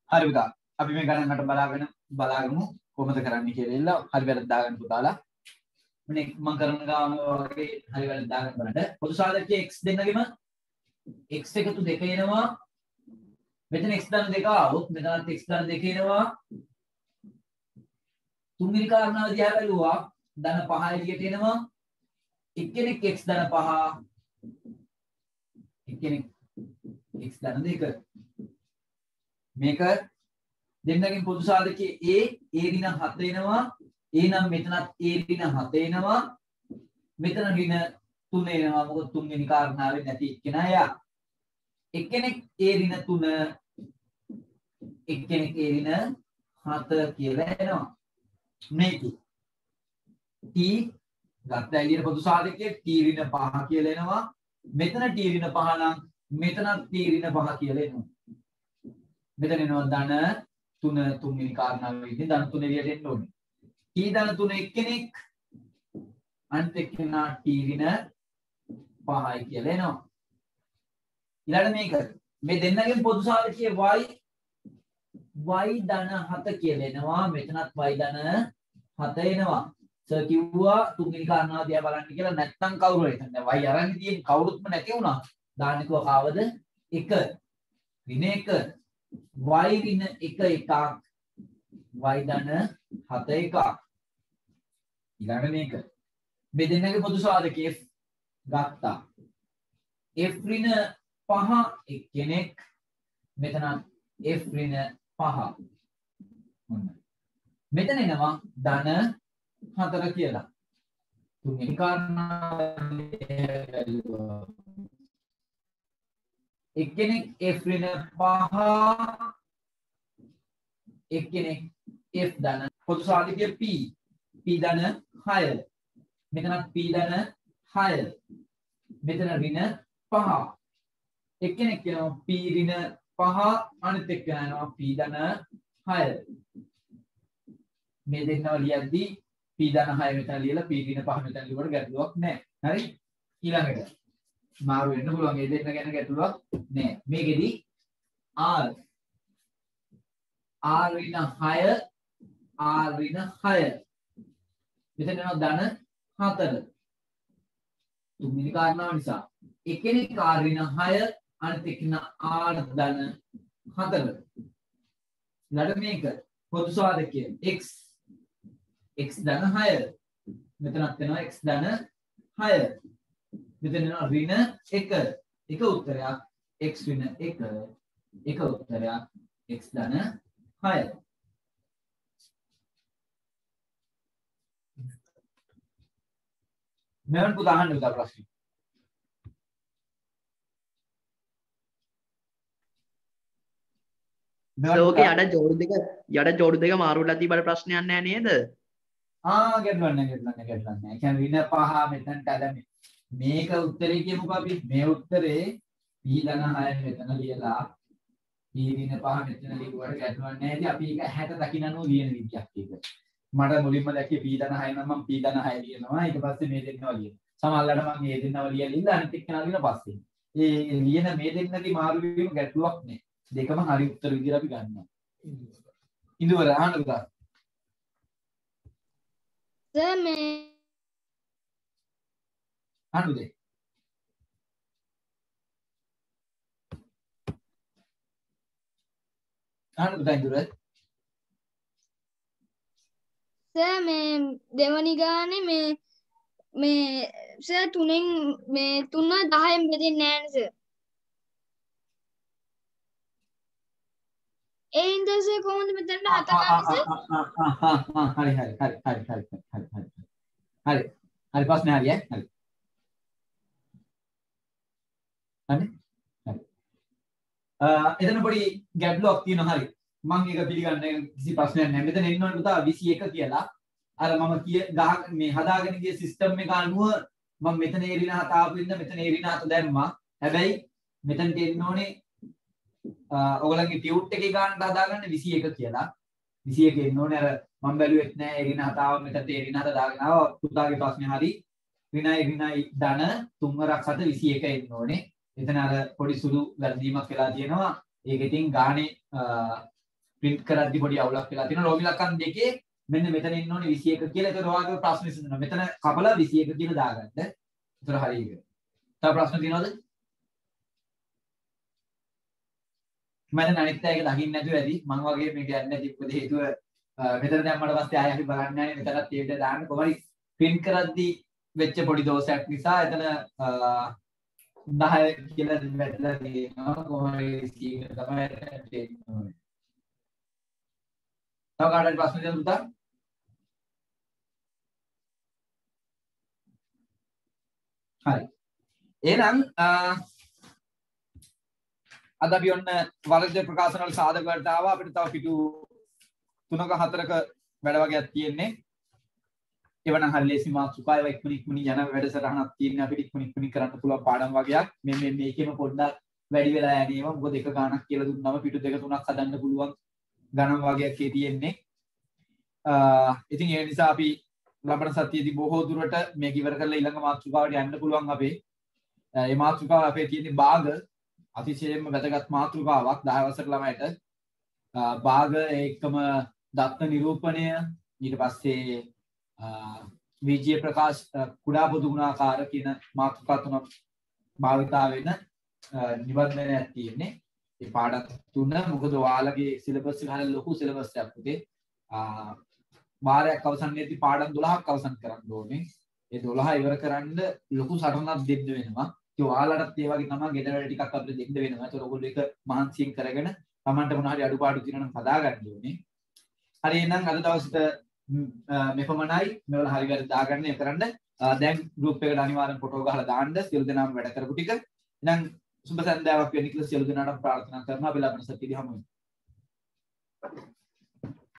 හරි පුතා. අපි මේ ගණන් අට බලාගෙන බලාගමු කොහොමද කරන්නේ කියලා. ඉල්ල හරි වැරද්ද දාගන්න පුතාලා. මම මම කරන ගාම වගේ හරි වැරද්ද දාගන්න බලන්න. පොදු සාධකයේ x දෙන්නගෙම x එකතු දෙක එනවා. මෙතන x ධන දෙක આવොත් මෙතනත් x ධන දෙක එනවා. තුන්වෙනි කාරණාව දිහා බැලුවා ධන පහ එළියට එනවා. එක්කෙනෙක් x ධන පහ එක්කෙනෙක් x ධන දෙක. මේක දෙන්නගෙන් පොදු සාධකයේ a a ඍණ හත එනවා. a නම් මෙතනත් a ඍණ හත එනවා. මෙතන ඍණ තුන එනවා. මොකද තුන්වෙනි කාරණාවෙන් නැති එක්කෙනා යා. එක්කෙනෙක් a ඍණ තුන එක්කෙනෙක් a ඍණ හත කියලා එනවා. මේක t ගත්ත එළියට පොදු සාධකයේ t ඍණ පහ කියලා එනවා. මෙතන t ඍණ පහ නම් මෙතනත් t ඍණ පහ කියලා එනවා. මෙතන එනවා ධන තුන තුන්වෙනි කාරණාවෙදී ධන තුන එළියට එන්න ඕනේ. t ධන තුන එක්කෙනෙක් අනිත් එක්කෙනා t ඍණ පහයි කියලා එනවා. ඊළඟ මේක මේ දෙන්නගෙන් පොදු සාධකයේ y y ධන හත කියලා එනවා. මෙතනත් y ධන හත එනවා. සර් කිව්වා තුන්වෙනි කාරණාව දිහා බලන්න කියලා. නැත්තම් කවුරු හරි හිතන්න y අරන් තියෙන කවුරුත්ම නැති වුණා. දාන්න කිව්වා කාවද? එක ඍණ එක y ඍණ එක එකක් y ධන හත එකක්. ඊළඟ මේක මේ දෙන්නගේ පොදු සාධකයේ f ගත්තා. f ඍණ පහ එක්කෙනෙක් මෙතන f ඍණ පහ. ඔන්න. මෙතන එනවා ධන හතර කියලා. තුන්වෙනි කාරණාව එක්කෙනෙක් f ඍණ පහ එක්කෙනෙක් f ධන පොදු සාධකයේ p p ධන හය. මෙතනත් p ධන හය. මෙතන ඍණ පහ. එක්කෙනෙක් කියනවා p ඍණ පහ අනිත් එක්කෙනා යනවා p ධන හය. මේ දෙන්නව ලියද්දී p ධන හය මෙතන ලියලා p ඍණ පහ මෙතන ලියුවට ගැටලුවක් නැහැ. හරි? ඊළඟට මාරු වෙන්න පුළුවන්. මේ දෙන්න ගැන ගැටලුවක් නැහැ. මේකෙදි r r ඍණ හය r ඍණ හය. මෙතන යනවා ධන හතර. තුන්වෙනි කාරණාව නිසා එක්කෙනෙක් r ඍණ හය අනිත් එක්කෙනා r ධන හතර. ඊළඟ මේක පොදු සාධකයේ x x ධන හය. මෙතනත් වෙනවා x ධන හය. මෙතන වෙනවා ඍණ එක. එක උත්තරයක් x ඍණ එක. එක උත්තරයක් x ධන හය. මෙවන් පුතා අහන්න උදා ප්‍රශ්න. ලෝකේ යඩ ජෝඩු දෙක යඩ ජෝඩු දෙක මාරු වෙලා තිබ්බට ප්‍රශ්නයක් නැහැ නේද? ආ ගැටලුවක් නැහැ ගැටලුවක් නැහැ ගැටලුවක් නැහැ. ඒ කියන්නේ ඍණ පහ මෙතනට අදන්නේ. මේක උත්තරේ කියමුකෝ අපි. මේ උත්තරේ p ධන හය මෙතන ලියලා p ඍණ පහ මෙතන ලියුවට ගැටලුවක් නැහැ. ඉතින් අපි ඒක හැට දකින්නනෝ ලියන විදියක් ඒක. මට මුලින්ම දැක්කේ p ධන හය නම් මම p ධන හය ලියනවා. ඊට පස්සේ මේ දෙන්නව ලියනවා. සමහරවිට මම මේ දෙන්නව ලියලා අනිත් එක්කෙනා ලියන පස්සේ. ඒ ලියන මේ දෙන්නගේ මාරු වීම ගැටලුවක් නැහැ. දෙකම හරි උත්තර විදියට අපි ගන්නවා. ඉඳුවර අහන්න උදා. සර් මේ අහන්න උදේ. අහන්න උදා ඉඳුවර. සර් මේ දෙවනි ගානේ මේ මේ සර් තුනෙන් මේ තුන දහයෙන් බෙදෙන්නේ නැහැ නේ සර්. ඒ හින්දා සර් කොහොමද මෙතනට හත ගන්නේ සර්? හරි හරි හරි හරි හරි හරි හරි හරි හරි ප්‍රශ්නේ හරි ඈ හරි හරි හරි අ එතන පොඩි ගැටලුවක් තියෙනවා. හරි මම ඒක පිළිගන්නේ කිසි ප්‍රශ්නයක් නැහැ. මෙතන එන්න ඕනේ පුතා විසි එක කියලා. අර මම කිය ගහ මේ හදාගෙන ගිය සිස්ටම් එක අනුව මම මෙතන ඒ ඍණ හත ආපු ඉන්න මෙතන ඒ ඍණ හත දැම්මා. හැබැයි මෙතනට එන්න ඕනේ ඔයගලගේ ටියුට් එකේ ගානට හදාගන්න විසි එක කියලා. විසි එක එන්න ඕනේ. අර මම බැලුවෙත් නෑ ඒ ඍණ හත ආව මෙතන ඒ ඍණ හත දාගෙන ආවා. පුතාගේ ප්‍රශ්නේ හරි. ඍණයි ඍණයි ධන තුන්වරක් හත විසි එක එන්න ඕනේ. එතන අර පොඩි සුළු වැරදීමක් වෙලා තියෙනවා. ඒක ඉතින් ගානේ print කරද්දි පොඩි අවුලක් වෙලා තියෙනවා. ලෝභ ඉලක්කම් දෙකේ මෙන්න මෙතන ඉන්න ඕනේ විසි එක කියලා. ඒතර ඔයාගේ ප්‍රශ්න විසඳනවා. මෙතන කපලා විසි එක කියලා දාගන්න. ඒතර හරියට. තව ප්‍රශ්න තියෙනවද? මම දැන් අනිත් අයක දකින්න නැතුව ඇති. මම වගේ මේක යන්නේ නැති මොකද හේතුව මෙතන දැම්මට පස්සේ ආයෙ අපි බලන්නේ නැහැ. මෙතනත් ඒ විදිහට දාන්න කොහොමද print කරද්දි වෙච්ච පොඩි දෝෂයක් නිසා එතන දහය කියලා වැටලා තියෙනවා. කොහොමද විසි එක තමයි තියෙන්නේ. තව කාටද ප්‍රශ්න තියෙනවද පුතා? හරි. එහෙනම් අද අපි ඔන්න වර්ග ප්‍රකාශන වල සාධක වලට ආවා. අපිට තව පිටු තුනක හතරක වැඩ වගේක් තියෙන්නේ. එවනම් හරිලේසි මාතෘකාව ඉක්මන ඉක්මන යන වැඩසටහනක් තියෙන්නේ. අපිට ඉක්මන ඉක්මන කරන්න පුළුවන් පාඩම් වගේක්. මේ මේ මේකෙම පොඩ්ඩක් වැඩි වෙලා යන්නේම මොකද එක ගානක් කියලා දුන්නම පිටු දෙක තුනක් හදන්න පුළුවන් ගණන් වගේක් ඒ තියෙන්නේ. ඉතින් ඒ නිසා අපි ලබන සතියේදී බොහෝ දුරට මේක ඉවර කරලා ඊළඟ මාතෘකාවට යන්න පුළුවන් අපේ. මේ මාතෘකාව අපේ තියෙන්නේ භාග අතිශයින්ම වැදගත් මාතෘකාවක් දහ වසර ළමයට. භාග ඒකම දත්ත නිරූපණය ඊට පස්සේ විජය ප්‍රකාශ කුඩා පොදු ගුණාකාර කියන මාතෘකා තුන භාවිතා වෙන නිබන්ධනයක් තියෙන්නේ. මේ පාඩම් තුන මොකද ඔයාලගේ සිලබස් එක හරිය ලොකු සිලබස් එකක් පුතේ. වාරයක් අවසන්යේදී පාඩම් දොළහක් අවසන් කරන්න ඕනේ. ඒ දොළහ ඉවර කරන්න ලොකු සටනක් දෙන්න වෙනවා. ඒ ඔයාලටත් ඒ වගේ තමයි ගෙදර වැඩ ටිකක් අපිට දෙන්න වෙනවා. ඒක ඔයගොල්ලෝ එක මහන්සියෙන් කරගෙන Tamanට මොන හරි අඩුපාඩු තියෙනවා නම් හදා ගන්න ඕනේ. හරි එහෙනම් අද දවසට මෙපමණයි. මේවල හරි වැරදි දාගන්න ඒ කරන්න. දැන් group එකට අනිවාර්යෙන් ෆොටෝ ගහලා දාන්න සියලු දෙනාම වැඩ කරපු ටික. එහෙනම් සුබ සන්ධ්‍යාවක් වෙන්න කියලා සියලු දෙනාටම ප්‍රාර්ථනා කරනවා. අපි ලබන සතියේදී හමු වෙමු.